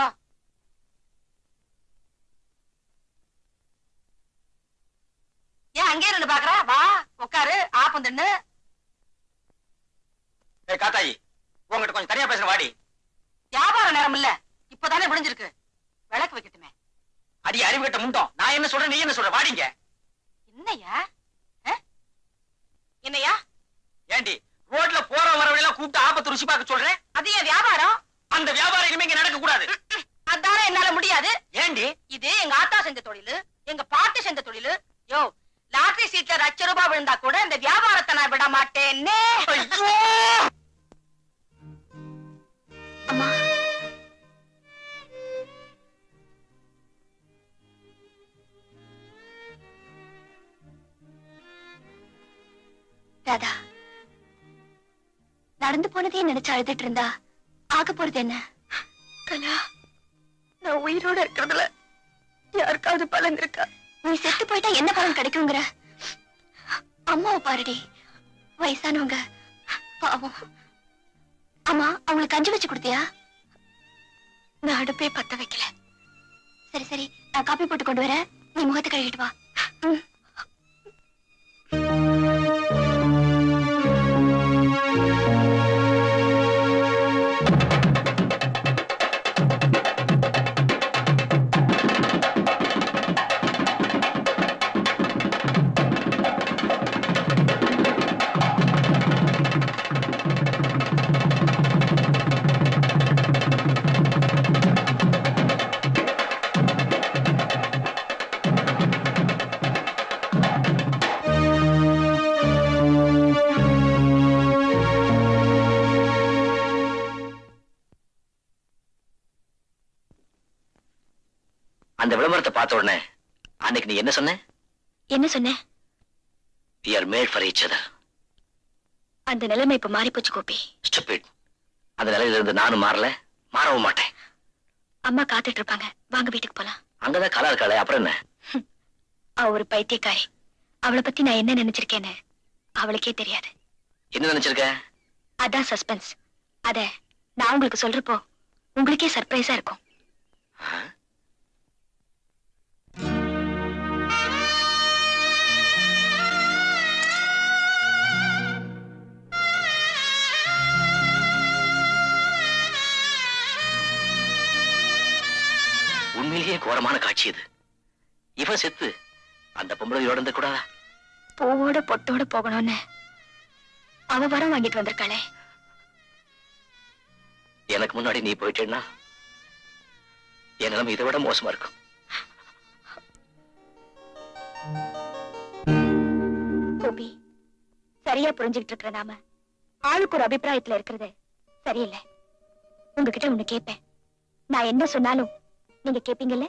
ஏன் அங்கே இருந்து பாக்குற? வா உட்காரு, ஆப்பம் தின்னு. ஏய் காத்தாயி, உங்ககிட்ட கொஞ்சம் தனியா பேசுற வாடி. வியாபார நேரம் இல்ல, இப்பதானே விடிஞ்சிருக்கு. விளக்கு வைக்கட்டுமே. அடி அறிவு கிட்ட முண்டோம். நான் என்ன சொல்றேன், நீ என்ன சொல்ற? வாடிங்க. என்னையா? என்னையா? ஏண்டி ரோட்ல போற வரவெல்லாம் கூப்பிட்டு ஆபத்து ருசி பார்க்க சொல்றேன்? அது என் வியாபாரம். அந்த வியாபாரம் இனிமே இங்க நடக்க கூடாது. அதானே என்னால முடியாது. ஏண்டி? இது எங்க ஆத்தா செஞ்ச தொழிலு, எங்க பாட்டி செஞ்ச தொழிலு. யோ, லாட்டரி சீட்ல லட்ச ரூபாய் விழுந்தா கூட இந்த வியாபாரத்தை நான் விட மாட்டேன்னே. அம்மா, ராதா, நடந்து போனதே நினைச்சு அழுதுட்டு இருந்தா ஆக போறது என்ன? கலா, நான் உயிரோட இருக்கிறதுல யாருக்காவது பலன் இருக்கா? நீ செத்து போயிட்டா என்ன பலன் கிடைக்குங்கிற? அம்மாவை பாருடி, வயசானவங்க பாவம். அம்மா, அவங்களுக்கு கஞ்சி வச்சு கொடுத்தியா? நான் அடுப்பே பத்த வைக்கல. சரி சரி, நான் காப்பி போட்டு கொண்டு வரேன், நீ முகத்தை கழுவிட்டு வா. ம். அந்த விளம்பரத்தை பார்த்த உடனே அன்னைக்கு நீ என்ன சொன்ன? என்ன சொன்ன? We are made for each other. அந்த நிலைமை இப்ப மாறி போச்சு கோபி. Stupid. அந்த நிலையில இருந்து நானும் மாறல, மாறவும் மாட்டேன். அம்மா காத்துட்டு இருப்பாங்க, வாங்க வீட்டுக்கு போலாம். அங்கதான் கலா இருக்காளே, அப்புறம் என்ன? அவ ஒரு பைத்தியக்காரி. அவளை பத்தி நான் என்ன நினைச்சிருக்கேன்னு அவளுக்கே தெரியாது. என்ன நினைச்சிருக்க? அதான் சஸ்பென்ஸ். அத நான் உங்களுக்கு சொல்றப்போ உங்களுக்கே சர்ப்ரைஸா இருக்கும். உண்மையிலேயே கோரமான காட்சி இது. இவன் செத்து அந்த பொம்பளையோட இருந்த கூடாதா? பூவோட பொட்டோட போகணும்னு அவ வரம் வாங்கிட்டு வந்திருக்காளே. எனக்கு முன்னாடி நீ போயிட்டேன்னா என் நிலைமை இதை விட மோசமா இருக்கும். கோபி, சரியா புரிஞ்சுக்கிட்டு இருக்கிற நாம ஆளுக்கு ஒரு அபிப்பிராயத்துல இருக்கிறது சரியில்லை. உங்ககிட்ட ஒண்ணு கேட்பேன், நான் என்ன சொன்னாலும் நீங்க கேப்பீங்கல்ல?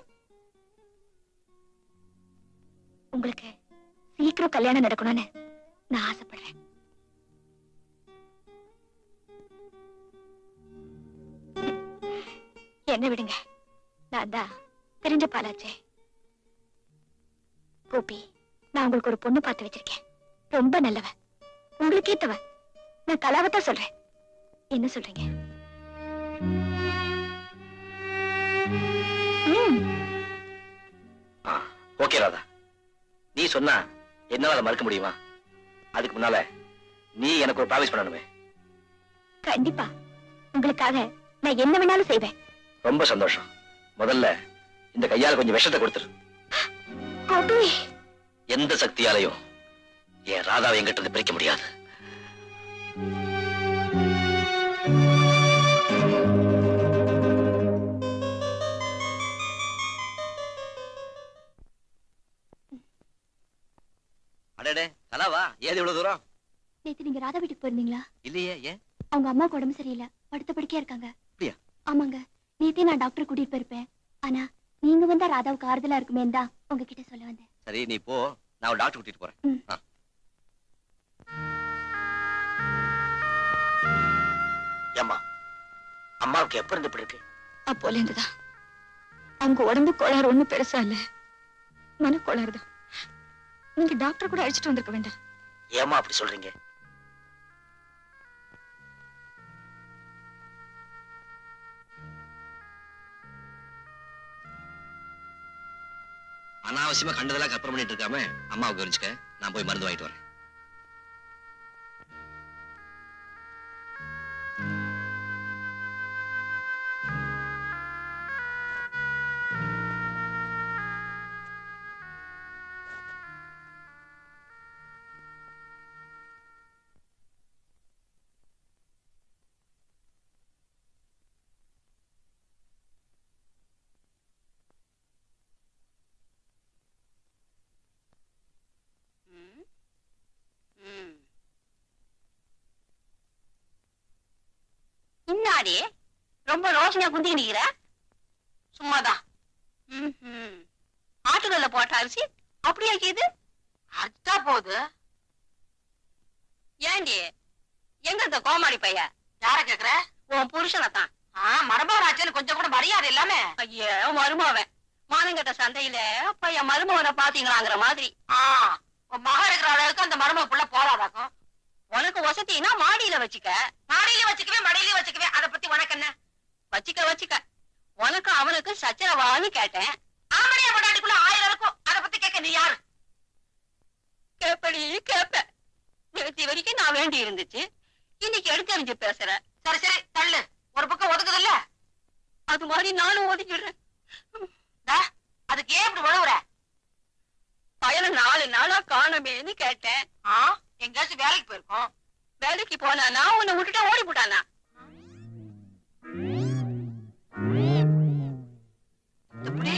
உங்களுக்கு சீக்கிரம் கல்யாணம் நடக்கணும்னு நான் ஆசைப்படுறேன். என்ன விடுங்க, நான் தான் தெரிஞ்ச பாலாச்சே. கோபி, நான் உங்களுக்கு ஒரு பொண்ணு பார்த்து வச்சிருக்கேன். ரொம்ப நல்லவ, உங்களுக்கு ஏத்தவ. நான் கலாவத்தான் சொல்றேன். என்ன சொல்றீங்க? ஓகே ராதா, நீ சொன்னா என்னால அதை மறுக்க முடியுமா? அதுக்கு முன்னால நீ எனக்கு ஒரு ப்ராமிஸ் பண்ணணுமே. கண்டிப்பா, உங்களுக்காக நான் என்ன வேணாலும் செய்வேன். ரொம்ப சந்தோஷம். முதல்ல இந்த கையால கொஞ்சம் விஷத்தை கொடுத்துரு. கோபி, எந்த சக்தியாலையும் என் ராதாவை என்கிட்ட இருந்து பிரிக்க முடியாது. அடடே, கலாவா? ஏது இவ்வளவு தூரம்? நேத்து நீங்க ராதா வீட்டுக்கு போயிருந்தீங்களா? இல்லையே, ஏன்? அவங்க அம்மாவுக்கு உடம்பு சரியில்லை, படுத்த படுக்கையா இருக்காங்க. அப்படியா? ஆமாங்க, நேத்தே நான் டாக்டர் கூட்டிட்டு போயிருப்பேன். ஆனா நீங்க வந்தா ராதாவுக்கு ஆறுதலா இருக்குமே தான் உங்ககிட்ட சொல்ல வந்தேன். சரி நீ போ, நான் ஒரு டாக்டர் கூட்டிட்டு போறேன். ம். ஆ. ஏம்மா அம்மாவுக்கு எப்ப இருந்து இப்படி இருக்கு? அப்போல இருந்துதான். அவங்க உடம்பு கோளாறு ஒண்ணு பெருசா இல்ல, மன கோளாறுதான். நீங்க டாக்டர் கூட அழைச்சிட்டு வந்திருக்க வேண்டாம். ஏம்மா அப்படி சொல்றீங்க? அனாவசியமா கண்டதெல்லாம் கற்பனை பண்ணிட்டு இருக்காம அம்மாவுக்கு கவனிச்சுக்க. நான் போய் மருந்து வாங்கிட்டு வரேன். இன்னாடி ரொம்ப ரோஷனியா குந்திக்கு நிக்கிற? சும்மாதான். ஆட்டுக்கல்ல போட்ட அரிசி அப்படியே ஆக்கிது அச்சா போகுது. ஏண்டி எங்க இந்த கோமாளி பைய? யார கேக்குற? உன் புருஷனைத்தான். மருமகனாச்சேன்னு கொஞ்சம் கூட மரியாதை இல்லாம. ஐயோ மருமவன் மானங்கட்ட சந்தையில பையன் மருமவனை பாத்தீங்களாங்கிற மாதிரி. உன் மக இருக்கிற அளவுக்கு அந்த மருமக புள்ள போறாதாக்கும். உனக்கு வசதினா மாடியில வச்சுக்க. மாடியில வச்சுக்கவே மடியில வச்சுக்கவே, அதை பத்தி உனக்கு என்ன? வச்சுக்க வச்சுக்க. உனக்கு அவனுக்கு சச்சரவான்னு கேட்டேன். ஆமடியா கொண்டாடிக்குள்ள ஆயிரம் இருக்கும், அதை பத்தி கேட்க நீ யாரு? கேப்படி கேப்ப. நேற்று வரைக்கும் நான் வேண்டி இருந்துச்சு, இன்னைக்கு எடுத்தறிஞ்சு பேசுற. சரி சரி தள்ளு, ஒரு பக்கம் ஒதுக்குது இல்ல, அது மாதிரி நானும் ஒதுக்கிடுறேன். அதுக்கு ஏன் இப்படி உழவுற? பயல நாலு நாளா காணமேன்னு கேட்டேன். எங்கேயாச்சும் வேலைக்கு போயிருக்கோம். வேலைக்கு போனானா உன்னை விட்டுட்டா ஓடி போட்டானா? எப்படி?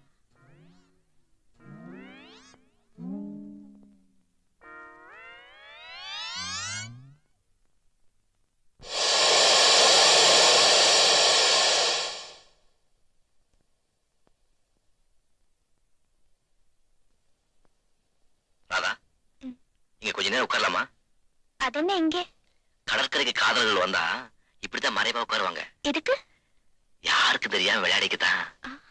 ராதா, இங்க கொஞ்ச நேரம் உட்காரலாமா? அதென்ன இங்கே? கடற்கரைக்கு காதலர்கள் வந்தா இப்படித்தான் மறைவா உட்காருவாங்க. எதுக்கு? யாருக்கு தெரியாம விளையாடிக்கத்தான்.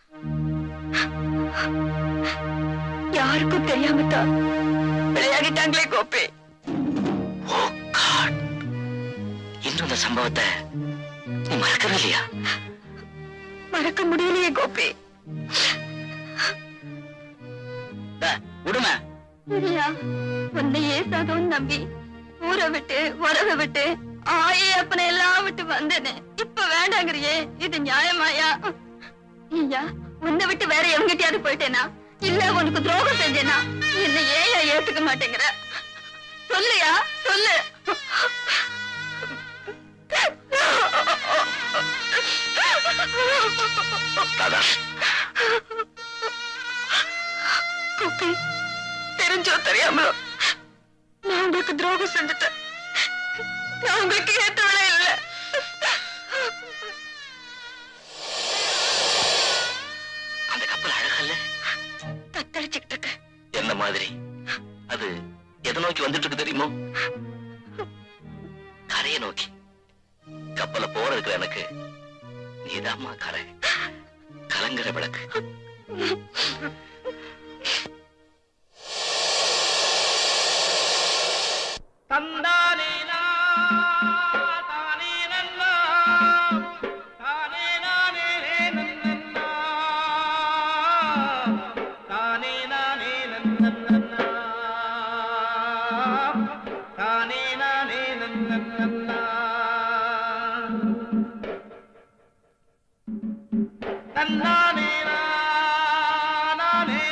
யாருக்கும் தெரியாம தான் விளையாடிட்டாங்களே கோபி. ஓ காட், இன்னும் இந்த சம்பவத்தை நீ மறக்கவே இல்லையா? மறக்க முடியலையே கோபி. விடுமா இல்லையா, உன்னை ஏசாதோன்னு நம்பி ஊரை விட்டு உறவை விட்டு ஆயே அப்பனை எல்லாம் விட்டு வந்தேனே, இப்ப வேண்டாங்கிறியே, இது நியாயமாயா? ஐயா, உன்னை விட்டு வேற எவங்கிட்டயாவது போயிட்டேனா, இல்ல உனக்கு துரோகம் செஞ்சேனா? என்ன ஏயா ஏத்துக்க மாட்டேங்கிற? சொல்லுயா சொல்லு. ராதா, கோபி, தெரிஞ்சோ தெரியாமலோ நான் உங்களுக்கு துரோகம் செஞ்சுட்டேன். நான் உங்களுக்கு ஏற்றவளே இல்லை. அந்த கப்பல் அழகல்ல? தத்தளிச்சுக்கிட்டு இருக்க. என்ன மாதிரி? அது எதை நோக்கி வந்துட்டு இருக்கு தெரியுமோ? கரையை நோக்கி. கப்பல போற இருக்கிற எனக்கு நீதாம்மா கரை, கலங்குற விளக்கு. தந்தானே தானே நன்னா தானே நானே நன்னா தானே நானே நன்னா தானே நானே நன்னா தந்தானே நானே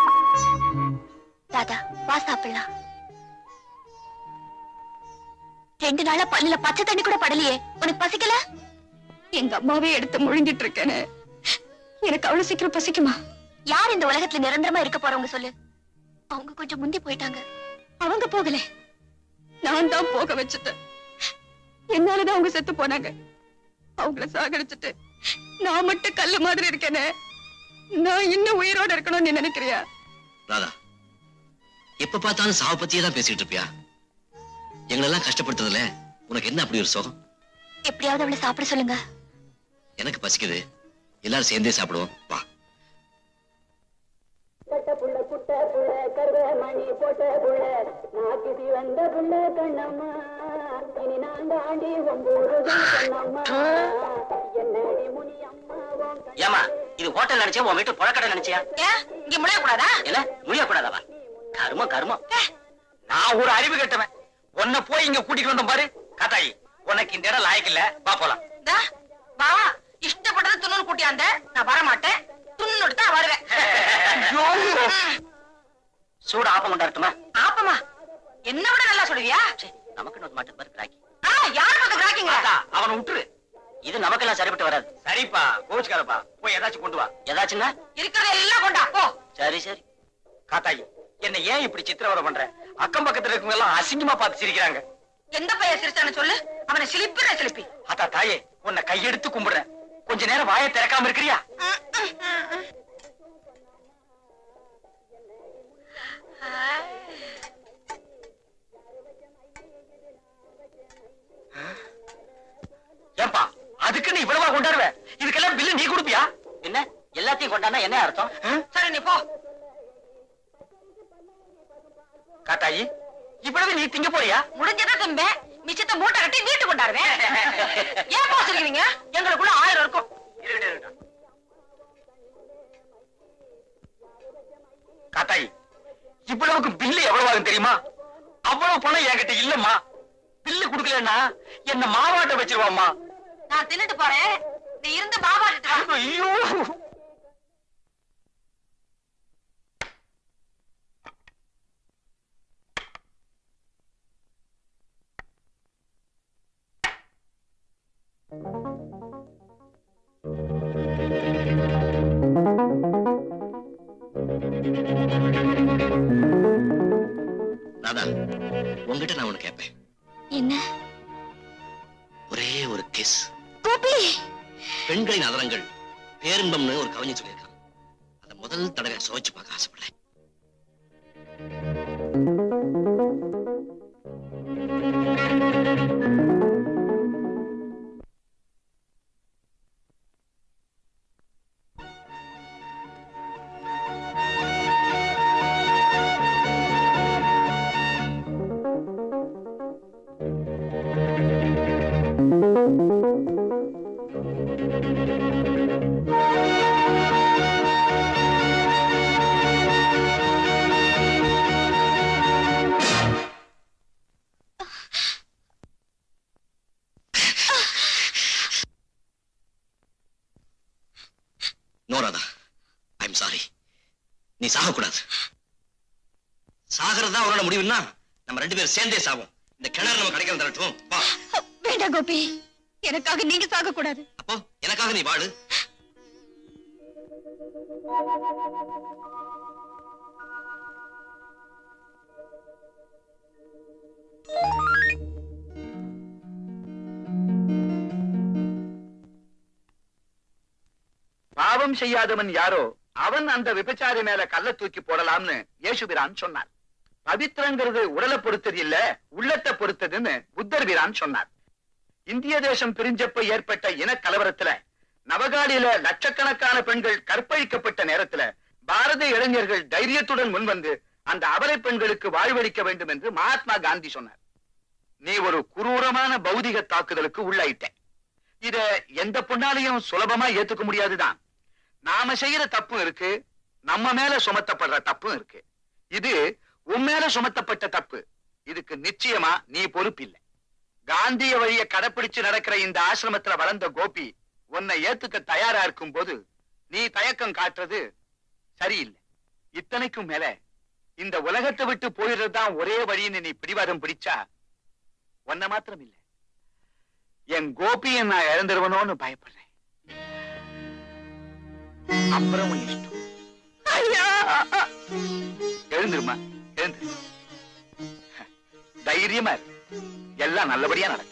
தாதா, வா சாப்பிடலாம். ரெண்டு நாளா பல்லுல பச்சை தண்ணி கூட படலையே, உனக்கு பசிக்கல? எங்க அம்மாவே எடுத்து முழுங்கிட்டு இருக்கேன்னு எனக்கு அவ்வளவு சீக்கிரம் பசிக்குமா? யார் இந்த உலகத்துல நிரந்தரமா இருக்க போறவங்க சொல்லு? அவங்க கொஞ்சம் முந்தி போயிட்டாங்க. அவங்க போகல, நான் தான் போக வச்சுட்டேன். என்னாலதான் அவங்க செத்து போனாங்க. அவங்கள சாகடிச்சுட்டு நான் மட்டும் கல்லு மாதிரி இருக்கேனே, நான் இன்னும் உயிரோட இருக்கணும்னு நீ நினைக்கிறியா? ராதா, எப்ப பார்த்தாலும் சாவ பத்தியே தான் பேசிட்டு இருப்பியா? எங்களெல்லாம் கஷ்டப்படுத்துறதுல உனக்கு என்ன அப்படி ஒரு சுகம்? எப்படியாவது அவளை சாப்பிட சொல்லுங்க. எனக்கு பசிக்குது, எல்லாரும் சேர்ந்தே சாப்பிடுவோம், வா. ஏமா இது ஹோட்டல் நினைச்சா உன் வீட்டு புழக்கடை நினைச்சியா? இங்க முளைய கூடாதா? என்ன முடிய கூடாதவா? கருமம் கருமம். நான் ஒரு அறிவு கட்டவன், உன்னை போய் இங்க கூட்டிட்டு வந்தோம் பாரு. காத்தாயி, உனக்கு இந்த இடம் லாயக்கு இல்ல, வா போலாம். வா, இஷ்டப்பட்டது துண்ணு கூட்டியாந்த, நான் வர மாட்டேன். துண்ணு தான் வருவேன். சூடு ஆப்பம் கொண்டாடட்டுமா? ஆப்பமா? என்ன விட நல்லா சொல்லுவியா? நமக்கு நோட் மாட்டு பாரு கிராக்கி. யார் பக்கம் கிராக்கிங்க? அவனை விட்டுரு, இது நமக்கெல்லாம் சரிப்பட்டு வராது. சரிப்பா, கோச்சுக்காரப்பா, போய் ஏதாச்சும் கொண்டு வா. ஏதாச்சுன்னா இருக்கிறத எல்லாம் கொண்டா போ. சரி சரி. காத்தாயி, என்ன ஏன் இப்படி சித்திரவதை பண்ற? அக்கம் பக்கத்துல இருக்கவங்க எல்லாம் அசிங்கமா பார்த்து சிரிக்கிறாங்க. எந்த பையன் சிரிச்சான்னு சொல்லு, அவனை சிலிப்பிற சிலிப்பி. அத்தா தாயே, உன்னை கையெடுத்து கும்பிடுறேன், கொஞ்ச நேரம் வாயை திறக்காம இருக்கிறியா? ஏன்பா அதுக்கு நீ இவ்வளவா கொண்டாடுவ? இதுக்கெல்லாம் பில்லு நீ கொடுப்பியா? என்ன எல்லாத்தையும் கொண்டாடா என்ன அர்த்தம்? சரி நீ போ. காத்தாயி, இவ்வளவு நீ திங்க போறியா? முடிஞ்சதா திம்ப, மிச்சத்தை மூட்டை கட்டி வீட்டு கொண்டாடுவேன். ஏன் போசிருக்கீங்க? எங்களுக்குள்ள ஆயிரம் இருக்கும். காத்தாயி, இவ்வளவுக்கு பில்லு எவ்வளவு ஆகும் தெரியுமா? அவ்வளவு பணம் என்கிட்ட இல்லம்மா. பில்லு குடுக்கலன்னா என்ன மாவாட்ட வச்சிருவாம்மா. நான் தின்னுட்டு போறேன், நீ இருந்து பாபாட்டு வா. ஐயோ, ராதா, உங்ககிட்ட நான் ஒண்ணு கேட்பேன். என்ன? ஒரே ஒரு கிஸ். கோபி, பெண்களின் அதரங்கள் பேரின்பம்னு ஒரு கவிஞன் சொல்லியிருக்கான். அதை முதல் தடவை சுவைச்சு பார்க்க ஆசைப்படுறேன். No Radha, I am sorry. நீ சாகக்கூடாது. சாகிறதா உன்னோட முடிவுன்னா நம்ம ரெண்டு பேரும் சேர்ந்தே சாவோம். இந்த கிணறு நம்ம கிடைக்கிற தரட்டும். வா. வேண்டாம் கோபி, எனக்காக நீங்க சாக கூடாது. அப்போ எனக்காக நீ வாழு. பாவம் செய்யாதவன் யாரோ அவன் அந்த விபச்சாரி மேல கல்ல தூக்கி போடலாம்னு இயேசுபிரான் சொன்னார். பவித்திரங்கிறது உடலை பொறுத்தது இல்ல, உள்ளத்தை பொறுத்ததுன்னு புத்தர் பிரான் சொன்னார். இந்திய தேசம் பிரிஞ்சப்ப ஏற்பட்ட இன கலவரத்துல நவகாலியில லட்சக்கணக்கான பெண்கள் கற்பழிக்கப்பட்ட நேரத்துல பாரத இளைஞர்கள் தைரியத்துடன் முன்வந்து அந்த அபலை பெண்களுக்கு வாழ்வளிக்க வேண்டும் என்று மகாத்மா காந்தி சொன்னார். நீ ஒரு குரூரமான பௌதிக தாக்குதலுக்கு உள்ளாயிட்ட. இத எந்த பொண்ணாலையும் சுலபமா ஏத்துக்க முடியாதுதான். நாம செய்யற தப்பு இருக்கு, நம்ம மேல சுமத்தப்படுற தப்பும் இருக்கு. இது உன் மேல சுமத்தப்பட்ட தப்பு, இதுக்கு நிச்சயமா நீ பொறுப்பில்லை. காந்திய வழிய கடைப்பிடிச்சு நடக்கிற இந்த ஆசிரமத்துல வளர்ந்த கோபி உன்னை ஏத்துக்க தயாரா இருக்கும் போது நீ தயக்கம் காட்டுறது சரியில்லை. இத்தனைக்கும் மேல இந்த உலகத்தை விட்டு போயிடுறதுதான் ஒரே வழின்னு நீ பிடிவாதம் பிடிச்சா ஒன்ன மாத்திரம் இல்ல, என் கோபியை நான் இழந்துருவனோன்னு பயப்படுறேன். அப்புறம் உன் இஷ்டம். எழுந்துருமா, எழுந்துரு. தைரியமா இரு, எல்லாம் நல்லபடியா நடக்கும்.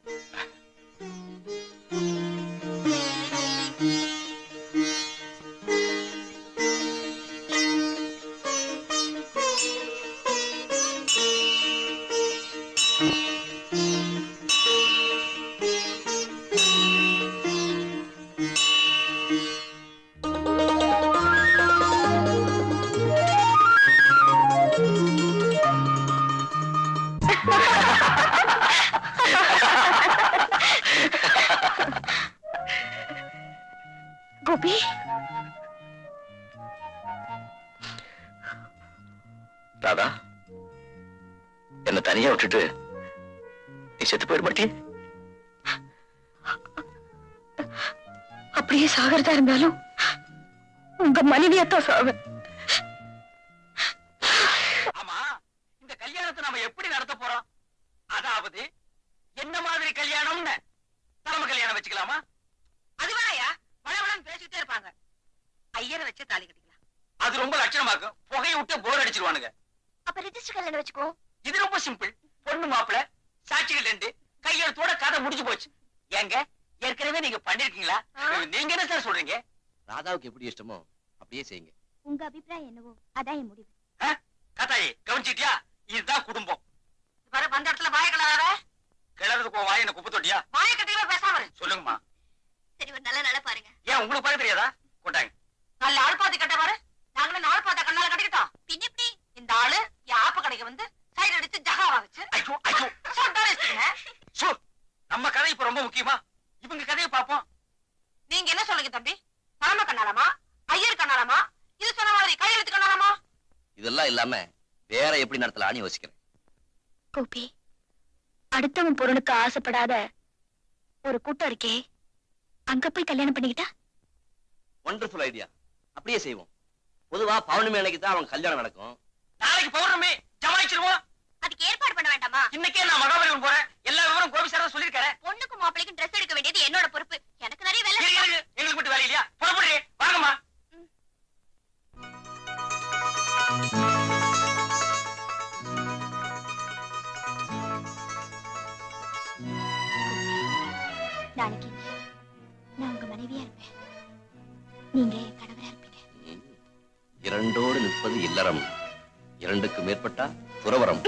கோபி, ராதா, என்ன தனியா விட்டுட்டு நீ செத்து போயிட மாட்டியே? அப்படியே சாகிறதா இருந்தாலும் உங்க மனைவியத்தான் சாவேன். ஆமா, இந்த கல்யாணத்தை நாம எப்படி நடத்த போறோம்? அதாவது என்ன மாதிரி கல்யாணம்னு தலைமை கல்யாணம் வச்சுக்கலாமா? அதுவாயா வளவளன்னு பேசிக்கிட்டே இருப்பாங்க. ஐயரை வச்சு தாலி கட்டிக்கலாம். அது ரொம்ப லட்சணமாக்கும். புகையை விட்டு போர் அடிச்சிருவானுங்க. அப்ப ரெஜிஸ்டர் கல்யாணம் வச்சுக்கோ. இது ரொம்ப சிம்பிள். பொண்ணு மாப்பிள, சாட்சிகள் ரெண்டு, கையெழுத்தோட கதை முடிஞ்சு போச்சு. ஏங்க, ஏற்கனவே நீங்க பண்ணிருக்கீங்களா? நீங்க என்ன சார் சொல்றீங்க? ராதாவுக்கு எப்படி இஷ்டமோ அப்படியே செய்யுங்க. உங்க அபிப்பிராயம் என்னவோ அதான் என் முடிவு. கதாயி கவனிச்சிட்டியா? இதுதான் குடும்பம். வர வந்த இடத்துல வாய கலராத. கிளறதுக்கு வாய என்ன குப்பை தொட்டியா? வாய கட்டிக்கவே பேசாம இரு. சொல்லுங்கம்மா. சரி, ஒரு நல்ல நாளா பாருங்க. ஏன் உங்களுக்கு பார்க்க தெரியாதா? கொண்டாங்க. நல்ல ஆள் பாத்தி கட்ட பாரு. நாங்களும் நாள் பார்த்தா கண்ணால கட்டிக்கிட்டோம். பின்ன எப்படி? இந்த ஆளு என் ஆப்ப கடைக்கு வந்து சைடு அடிச்சு ஜகாவா வச்சு ஐயோ ஐயோ சோ, நம்ம கதை இப்ப ரொம்ப முக்கியமா? இவங்க கதையை பார்ப்போம். நீங்க என்ன சொல்லுங்க தம்பி? தலைமை கண்ணாலமா, ஐயர் கண்ணாலமா, இது சொன்ன மாதிரி கையெழுத்து கண்ணாலமா? இதெல்லாம் இல்லாம வேற எப்படி நடத்தலாம்னு யோசிக்கிறேன். கோபி, அடுத்தவன் பொருளுக்கு ஆசைப்படாத ஒரு கூட்டம் இருக்கே, அங்க போய் கல்யாணம் பண்ணிக்கிட்டா? Wonderful idea. அப்படியே செய்வோம். பொதுவா பௌர்ணமி அன்னைக்கு தான் அவங்க கல்யாணம் நடக்கும். நாளைக்கு பௌர்ணமி ஜமாயிச்சிருவோம். அதுக்கு ஏற்பாடு பண்ண வேண்டாமா? இன்னைக்கே நான் மகாபலிபுரம் போறேன். எல்லா விவரம் கோபி சார் சொல்லிருக்காரு. பொண்ணுக்கும் மாப்பிளைக்கும் ட்ரெஸ் எடுக்க வேண்டியது என்னோட பொறுப்பு. எனக்கு நிறைய வேலை இரு, இருக்கு. இரு, எங்களுக்கு மட்டும் வேலை இல்லையா? புறப்படுறே, வாங்கம்மா. நாளைக்கு நான் உங்க மனைவியா இருப்பேன், நீங்க என் கணவரா இருப்பீங்க. இரண்டோடு நிற்பது இல்லறம், இரண்டுக்கு மேற்பட்டா துறவரம்.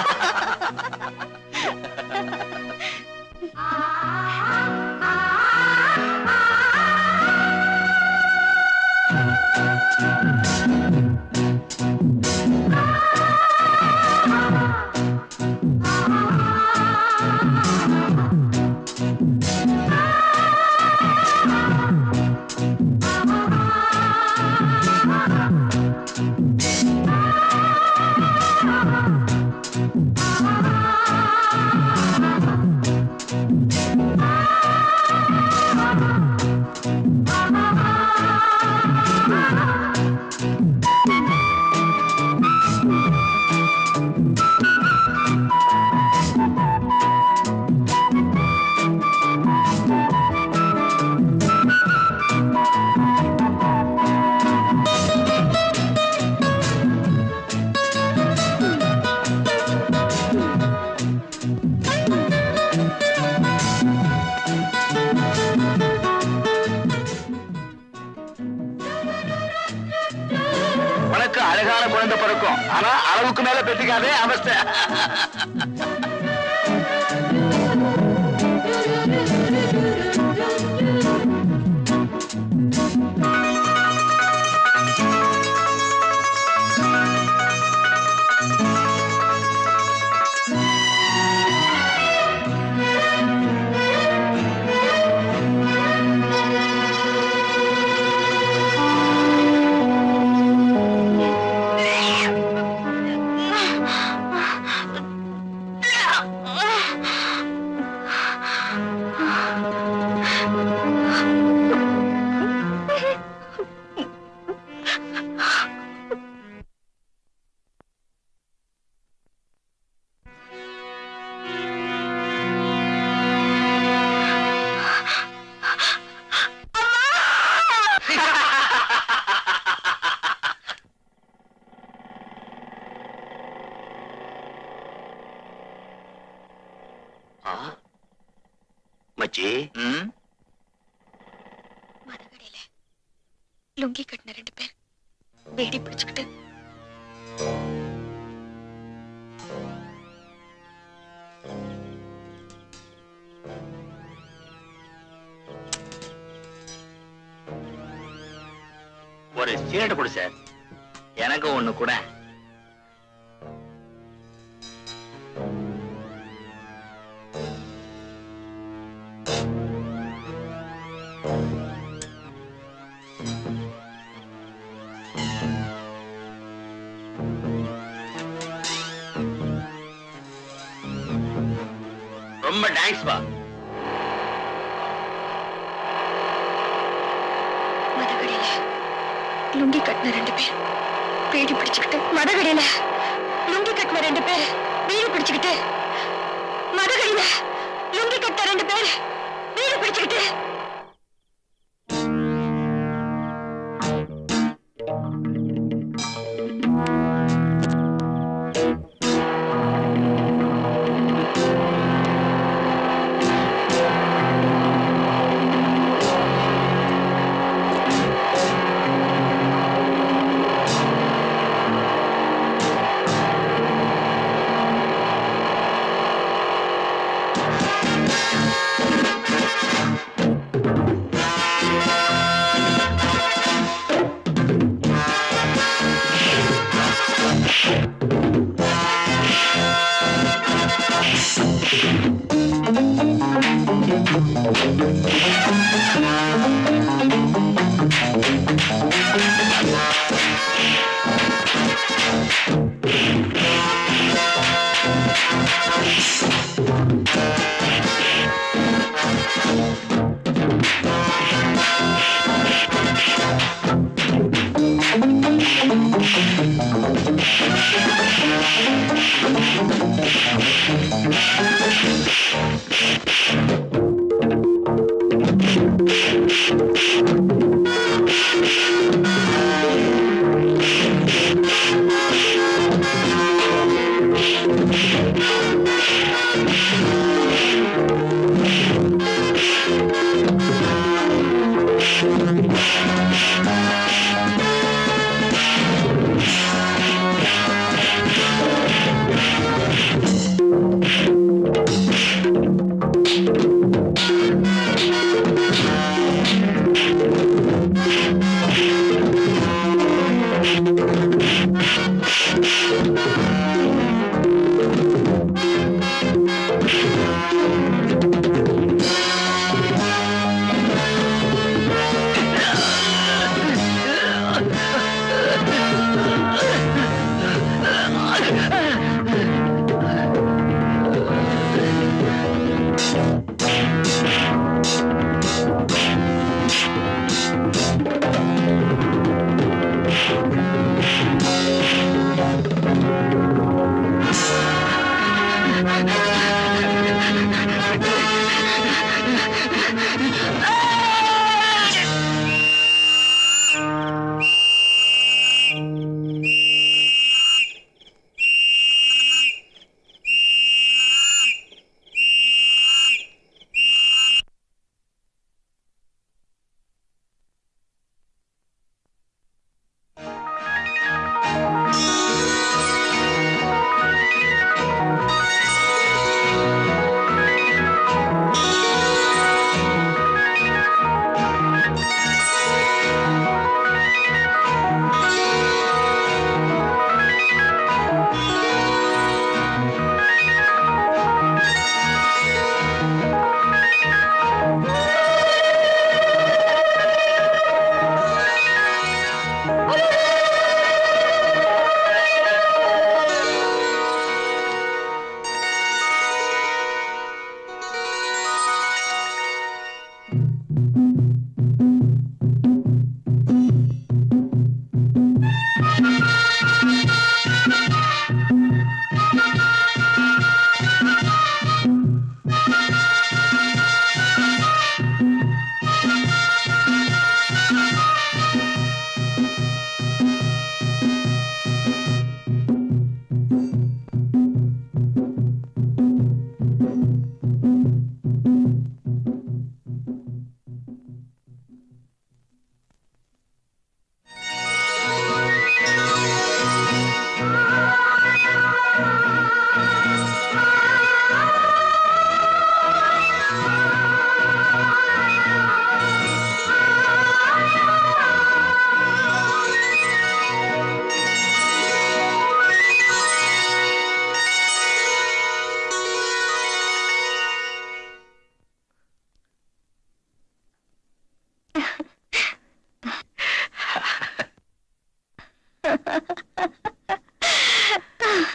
உனக்கு அழகான குழந்தை பிறக்கும், ஆனா அளவுக்கு மேல பெற்றுக்காதே அவஸ்தை. மச்சி மதகடையில லுங்கி கட்டின ரெண்டு பேர் வேடி பிடிச்சுக்கிட்டு ஒரு சீரட் கொடு சார். எனக்கு ஒண்ணு கூட. ரொம்ப தேங்க்ஸ் பா. மதகடையில லுங்கி கட்டின ரெண்டு பேர் வேடி பிடிச்சுக்கிட்டு மதகடையில லுங்கி கட்டின ரெண்டு பேர் வீடு பிடிச்சுக்கிட்டு மதகடையில லுங்கி கட்டின ரெண்டு பேர் வீடு பிடிச்சுக்கிட்டு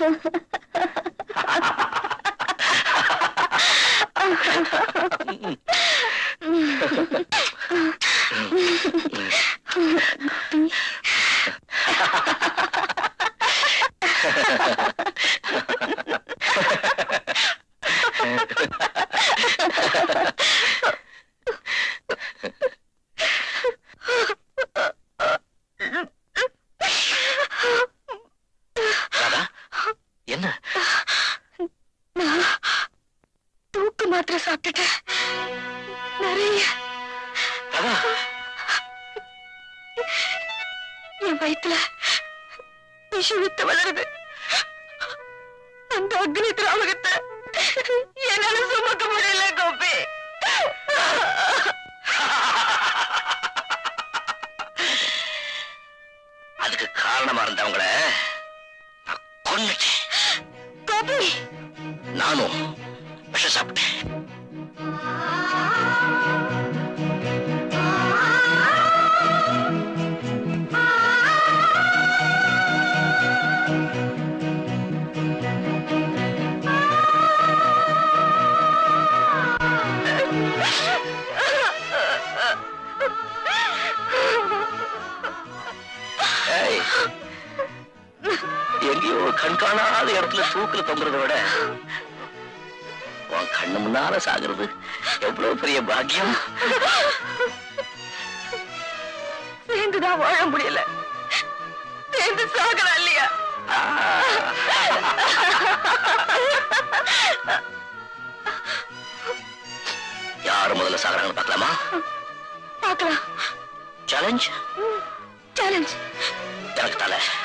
என்ன தூக்கு மாத்திரை சாப்பிட்டுட்டேன் நிறைய என் வயிற்றுல விஷ வித்து வளருது. அந்த அக்னி திராவகத்தை என்னால சுமக்க முடியல கோபி. அதுக்கு காரணமா இருந்தவங்கள நான் கொன்னுட்டேன். கோபி நானும் விஷம் சாப்பிட்டேன். எங்கேயோ கண்காணாத இடத்துல தூக்குல தொங்குறத விட உன் கண்ணு முன்னால சாகிறது எவ்வளவு பெரிய பாக்கியம். சேர்ந்துதான் வாழ முடியல, சேர்ந்து சாகலாம் இல்லையா? யாரு முதல்ல சாகுறாங்கன்னு பார்க்கலாமா? பார்க்கலாம். சேலஞ்ச் சேலஞ்ச் எனக்கு தலை.